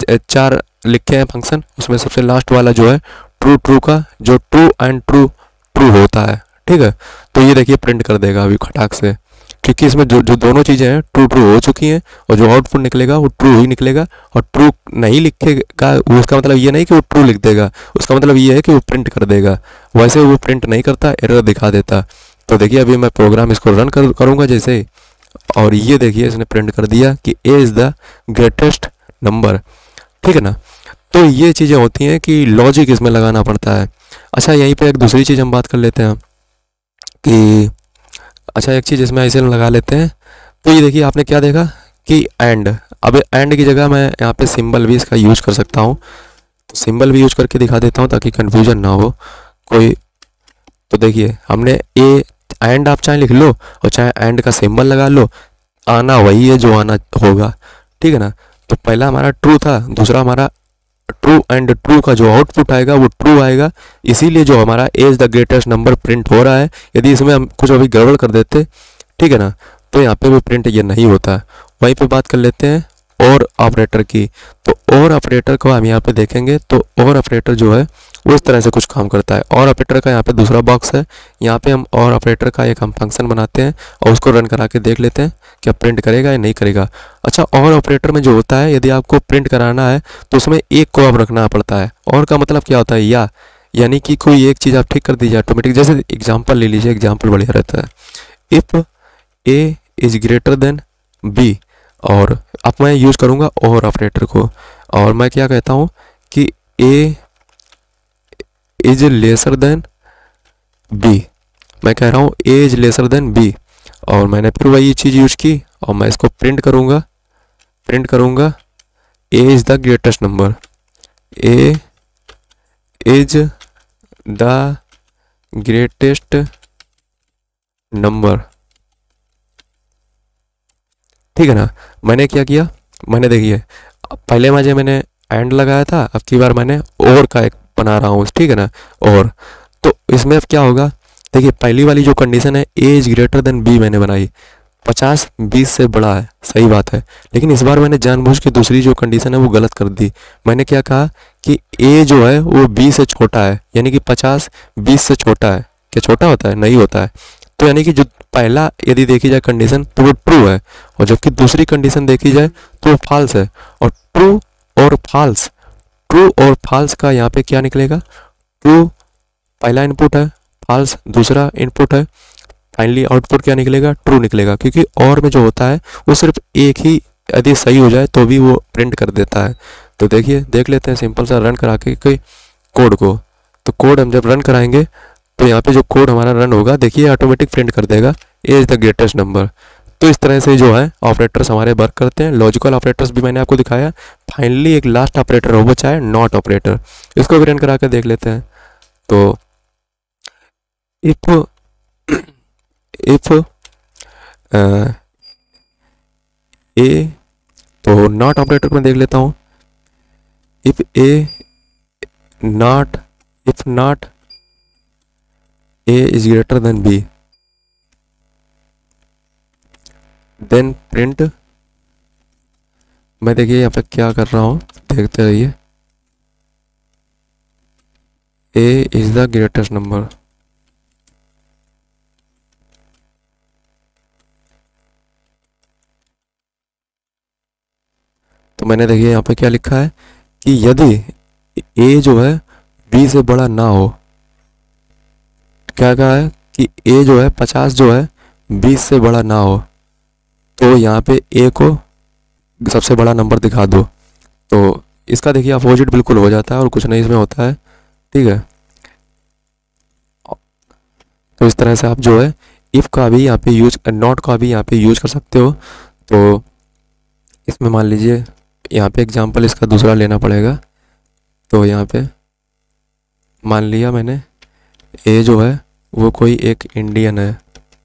S1: 4 लिखे हैं फंक्शन, उसमें सबसे लास्ट वाला जो है ट्रू ट्रू का, जो ट्रू एंड ट्रू ट्रू होता है, ठीक है। तो ये देखिए प्रिंट कर देगा अभी खटाक से, क्योंकि इसमें जो दोनों चीज़ें हैं ट्रू ट्रू हो चुकी हैं, और जो आउटपुट निकलेगा वो ट्रू ही निकलेगा। और ट्रू नहीं लिखेगा वो, उसका मतलब ये नहीं कि वो ट्रू लिख देगा, उसका मतलब ये है कि वो प्रिंट कर देगा। वैसे वो प्रिंट नहीं करता, एरर दिखा देता। तो देखिए अभी मैं प्रोग्राम इसको रन करूँगा जैसे, और ये देखिए इसने प्रिंट कर दिया कि a is the greatest number, ठीक है ना। तो ये चीज़ें होती हैं कि लॉजिक इसमें लगाना पड़ता है। अच्छा यहीं पे एक दूसरी चीज़ हम बात कर लेते हैं कि अच्छा एक चीज़ इसमें ऐसे लगा लेते हैं। तो ये देखिए आपने क्या देखा कि एंड, अब एंड की जगह मैं यहाँ पे सिंबल भी इसका यूज कर सकता हूँ। तो सिंबल भी यूज करके दिखा देता हूँ ताकि कन्फ्यूजन ना हो कोई। तो देखिए हमने ए एंड, आप चाहे लिख लो और चाहे एंड का सिंबल लगा लो, आना वही है जो आना होगा, ठीक है ना। तो पहला हमारा ट्रू था, दूसरा हमारा ट्रू एंड ट्रू का जो आउटपुट आएगा वो ट्रू आएगा। इसीलिए जो हमारा a is the greatest number print हो रहा है। यदि इसमें हम कुछ अभी गड़बड़ कर देते, ठीक है ना, तो यहाँ पे भी प्रिंट ये नहीं होता। वहीं पे बात कर लेते हैं और ऑपरेटर की। तो और ऑपरेटर को हम यहाँ पे देखेंगे, तो और ऑपरेटर जो है वो इस तरह से कुछ काम करता है। और ऑपरेटर का यहाँ पे दूसरा बॉक्स है, यहाँ पे हम और ऑपरेटर का एक हम फंक्शन बनाते हैं और उसको रन करा के देख लेते हैं क्या प्रिंट करेगा या नहीं करेगा। अच्छा और ऑपरेटर में जो होता है, यदि आपको प्रिंट कराना है तो उसमें एक को आप रखना पड़ता है। और का मतलब क्या होता है? यानी कि कोई एक चीज़ आप ठीक कर दीजिए ऑटोमेटिक। जैसे एग्जाम्पल ले लीजिए, एग्जाम्पल बढ़िया रहता है। If a is greater than b, और अब मैं यूज़ करूँगा और ऑपरेटर को, और मैं क्या कहता हूँ कि a is lesser than b. मैं कह रहा हूँ a is lesser than b, और मैंने फिर वही चीज़ यूज की और मैं इसको प्रिंट करूँगा a is the greatest number, a is the greatest number, ठीक है ना। मैंने क्या किया, मैंने देखिए पहले मैंने एंड लगाया था, अब की बार मैंने और का एक बना रहा हूँ, ठीक है ना। और तो इसमें अब क्या होगा, देखिए पहली वाली जो कंडीशन है a is greater than b मैंने बनाई, 50 20 से बड़ा है, सही बात है। लेकिन इस बार मैंने जानबूझ के दूसरी जो कंडीशन है वो गलत कर दी। मैंने क्या कहा कि a जो है वो b से छोटा है, यानी कि 50 20 से छोटा है। क्या छोटा होता है? नहीं होता है। तो यानी कि जो पहला यदि देखी जाए कंडीशन तो वो ट्रू है, और जबकि दूसरी कंडीशन देखी जाए तो वो फॉल्स है। और ट्रू और फॉल्स, ट्रू और फॉल्स का यहाँ पे क्या निकलेगा? ट्रू पहला इनपुट है, फॉल्स दूसरा इनपुट है, फाइनली आउटपुट क्या निकलेगा? ट्रू निकलेगा। क्योंकि और में जो होता है वो सिर्फ एक ही यदि सही हो जाए तो भी वो प्रिंट कर देता है। तो देखिए, देख लेते हैं सिंपल सा रन करा के कोई कोड को। तो कोड हम जब रन कराएंगे तो यहाँ पे जो कोड हमारा रन होगा, देखिए ऑटोमेटिक प्रिंट कर देगा a is the greatest number. तो इस तरह से जो है ऑपरेटर्स हमारे वर्क करते हैं। लॉजिकल ऑपरेटर्स भी मैंने आपको दिखाया। फाइनली एक लास्ट ऑपरेटर हो बचा है नॉट ऑपरेटर, इसको भी रन करा कर देख लेते हैं। तो इफ ए, तो नॉट ऑपरेटर को मैं देख लेता हूँ। If not a is greater than b, then print। मैं देखिए यहाँ पे क्या कर रहा हूँ, देखते रहिए। a is the greatest number। तो मैंने देखिए यहाँ पे क्या लिखा है कि यदि a जो है b से बड़ा ना हो, क्या कहा है कि a जो है 50 जो है 20 से बड़ा ना हो, तो यहाँ पे a को सबसे बड़ा नंबर दिखा दो। तो इसका देखिए अपोजिट बिल्कुल हो जाता है और कुछ नहीं इसमें होता है, ठीक है। तो इस तरह से आप जो है इफ़ का भी यहाँ पे यूज, नॉट का भी यहाँ पे यूज कर सकते हो। तो इसमें मान लीजिए यहाँ पे एग्जांपल इसका दूसरा लेना पड़ेगा। तो यहाँ पे मान लिया मैंने ए जो है वो कोई एक इंडियन है,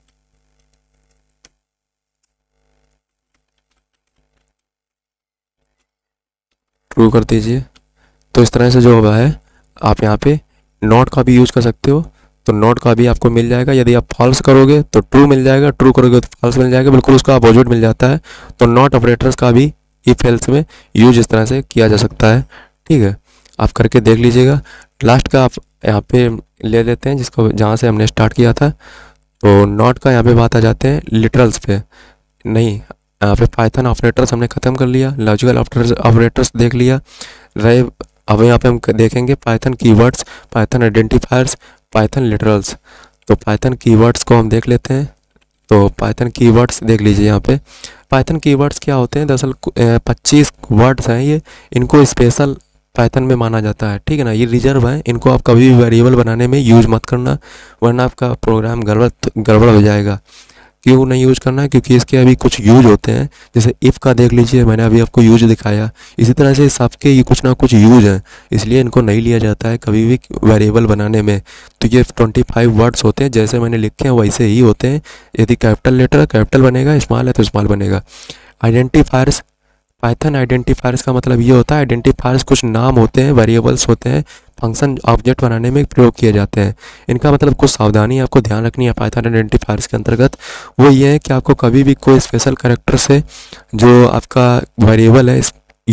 S1: ट्रू कर दीजिए। तो इस तरह से जो होगा है आप यहाँ पे नॉट का भी यूज कर सकते हो। तो नॉट का भी आपको मिल जाएगा। यदि आप फॉल्स करोगे तो ट्रू मिल जाएगा, ट्रू करोगे तो फॉल्स मिल जाएगा, बिल्कुल उसका अपोजिट मिल जाता है। तो नॉट ऑपरेटर्स का भी इफ एल्स में यूज इस तरह से किया जा सकता है, ठीक है। आप करके देख लीजिएगा। लास्ट का आप यहाँ पे ले लेते हैं जिसको, जहाँ से हमने स्टार्ट किया था। तो नॉट का यहाँ पे बात आ जाते हैं लिटरल्स पे। नहीं, यहाँ पे पाइथन ऑपरेटर्स हमने ख़त्म कर लिया, लॉजिकल ऑपरेटर्स देख लिया रहे। अब यहाँ पे हम देखेंगे Python keywords, Python identifiers, Python literals. तो पाइथन कीवर्ड्स को हम देख लेते हैं। तो पाइथन कीवर्ड्स देख लीजिए यहाँ पे। पाइथन कीवर्ड्स क्या होते हैं? दरअसल 25 वर्ड्स हैं ये, इनको स्पेशल पाइथन में माना जाता है, ठीक है ना। ये रिजर्व है, इनको आप कभी भी वेरिएबल बनाने में यूज मत करना, वरना आपका प्रोग्राम गड़बड़ हो जाएगा। क्यों नहीं यूज करना है? क्योंकि इसके अभी कुछ यूज होते हैं। जैसे इफ़ का देख लीजिए, मैंने अभी आपको यूज दिखाया। इसी तरह से सबके ये कुछ ना कुछ यूज हैं, इसलिए इनको नहीं लिया जाता है कभी भी वेरिएबल बनाने में। तो ये 25 वर्ड्स होते हैं, जैसे मैंने लिखे हैं वैसे ही होते हैं। यदि कैपिटल लेटर कैपिटल बनेगा, स्मॉल है तो स्मॉल बनेगा। आइडेंटिफायर्स, पाइथन आइडेंटिफायर्स का मतलब ये होता है, आइडेंटिफायर्स कुछ नाम होते हैं, वेरिएबल्स होते हैं, फंक्शन ऑब्जेक्ट बनाने में प्रयोग किए जाते हैं। इनका मतलब कुछ सावधानी आपको ध्यान रखनी है पाइथन आइडेंटिफायर्स के अंतर्गत। वो ये है कि आपको कभी भी कोई स्पेशल कैरेक्टर से जो आपका वेरिएबल है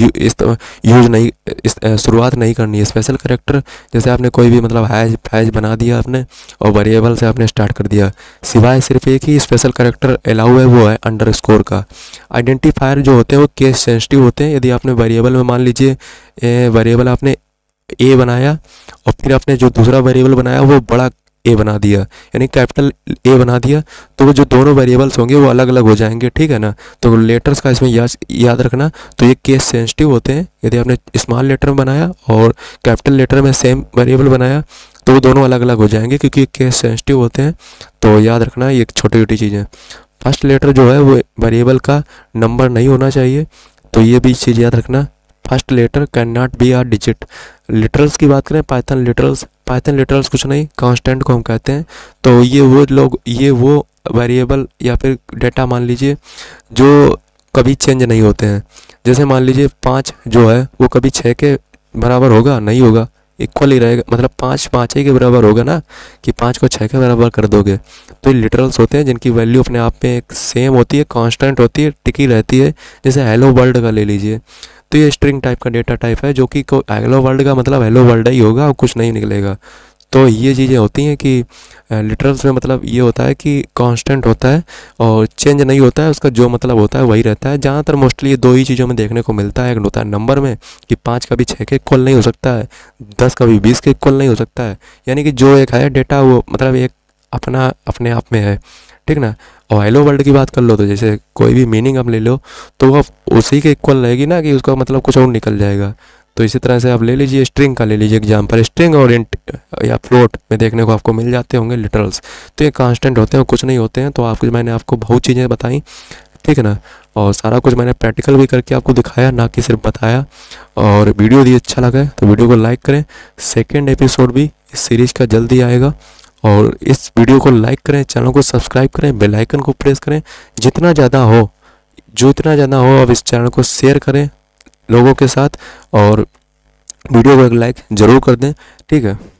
S1: यूज नहीं, शुरुआत नहीं करनी है। स्पेशल कैरेक्टर जैसे आपने कोई भी मतलब हैज बना दिया आपने और वेरिएबल से आपने स्टार्ट कर दिया, सिवाय सिर्फ एक ही स्पेशल कैरेक्टर अलाउ है, वो है अंडरस्कोर का। आइडेंटिफायर जो होते हैं वो केस सेंसिटिव होते हैं। यदि आपने वेरिएबल में मान लीजिए वेरिएबल आपने ए बनाया और फिर आपने जो दूसरा वेरिएबल बनाया वो बड़ा ए बना दिया, यानी कैपिटल ए बना दिया, तो वो जो दोनों वेरिएबल्स होंगे वो अलग अलग हो जाएंगे, ठीक है ना। तो लेटर्स का इसमें याद रखना। तो ये केस सेंसिटिव होते हैं। यदि आपने स्मॉल लेटर में बनाया और कैपिटल लेटर में सेम वेरिएबल बनाया तो वो दोनों अलग अलग हो जाएंगे, क्योंकि ये केस सेंसिटिव होते हैं। तो याद रखना, ये एक छोटी छोटी चीज़ है। फर्स्ट लेटर जो है वो वेरिएबल का नंबर नहीं होना चाहिए, तो ये भी चीज़ याद रखना। First letter can not be a digit. Literals की बात करें, पाइथन लिटरल्स कुछ नहीं, कांस्टेंट को हम कहते हैं। तो ये वो वेरिएबल या फिर डेटा मान लीजिए जो कभी चेंज नहीं होते हैं। जैसे मान लीजिए 5 जो है वो कभी 6 के बराबर होगा? नहीं होगा, इक्वल ही रहेगा। मतलब 5 5 ही के बराबर होगा ना, कि 5 को 6 के बराबर कर दोगे। तो ये लिटरल्स होते हैं जिनकी वैल्यू अपने आप में एक सेम होती है, कांस्टेंट होती है, टिकी रहती है। जैसे हेलो वर्ल्ड का ले लीजिए, तो ये स्ट्रिंग टाइप का डेटा टाइप है, जो कि हेलो वर्ल्ड का मतलब हेलो वर्ल्ड ही होगा और कुछ नहीं निकलेगा। तो ये चीज़ें होती हैं कि लिटरल्स में मतलब ये होता है कि कांस्टेंट होता है और चेंज नहीं होता है, उसका जो मतलब होता है वही रहता है। ज़्यादातर मोस्टली ये दो ही चीज़ों में देखने को मिलता है। एक होता है नंबर में कि 5 कभी 6 के इक्वल नहीं हो सकता है, 10 कभी 20 के इक्वल नहीं हो सकता है। यानी कि जो एक है डेटा वो मतलब एक अपना अपने आप में है, ठीक ना। और हेलो वर्ल्ड की बात कर लो तो जैसे कोई भी मीनिंग आप ले लो तो वो उसी के इक्वल रहेगी ना, कि उसका मतलब कुछ और निकल जाएगा। तो इसी तरह से आप ले लीजिए स्ट्रिंग का ले लीजिए एग्जांपल, स्ट्रिंग और इंट या फ्लोट में देखने को आपको मिल जाते होंगे लिटरल्स। तो ये कांस्टेंट होते हैं, कुछ नहीं होते हैं। तो आपको मैंने आपको बहुत चीज़ें बताई, ठीक है ना। और सारा कुछ मैंने प्रैक्टिकल भी करके आपको दिखाया, ना कि सिर्फ बताया। और वीडियो यदि अच्छा लगा है तो वीडियो को लाइक करें। सेकेंड एपिसोड भी इस सीरीज़ का जल्दी आएगा। और इस वीडियो को लाइक करें, चैनल को सब्सक्राइब करें, बेल आइकन को प्रेस करें। जितना ज़्यादा हो आप इस चैनल को शेयर करें लोगों के साथ, और वीडियो को एक लाइक ज़रूर कर दें, ठीक है।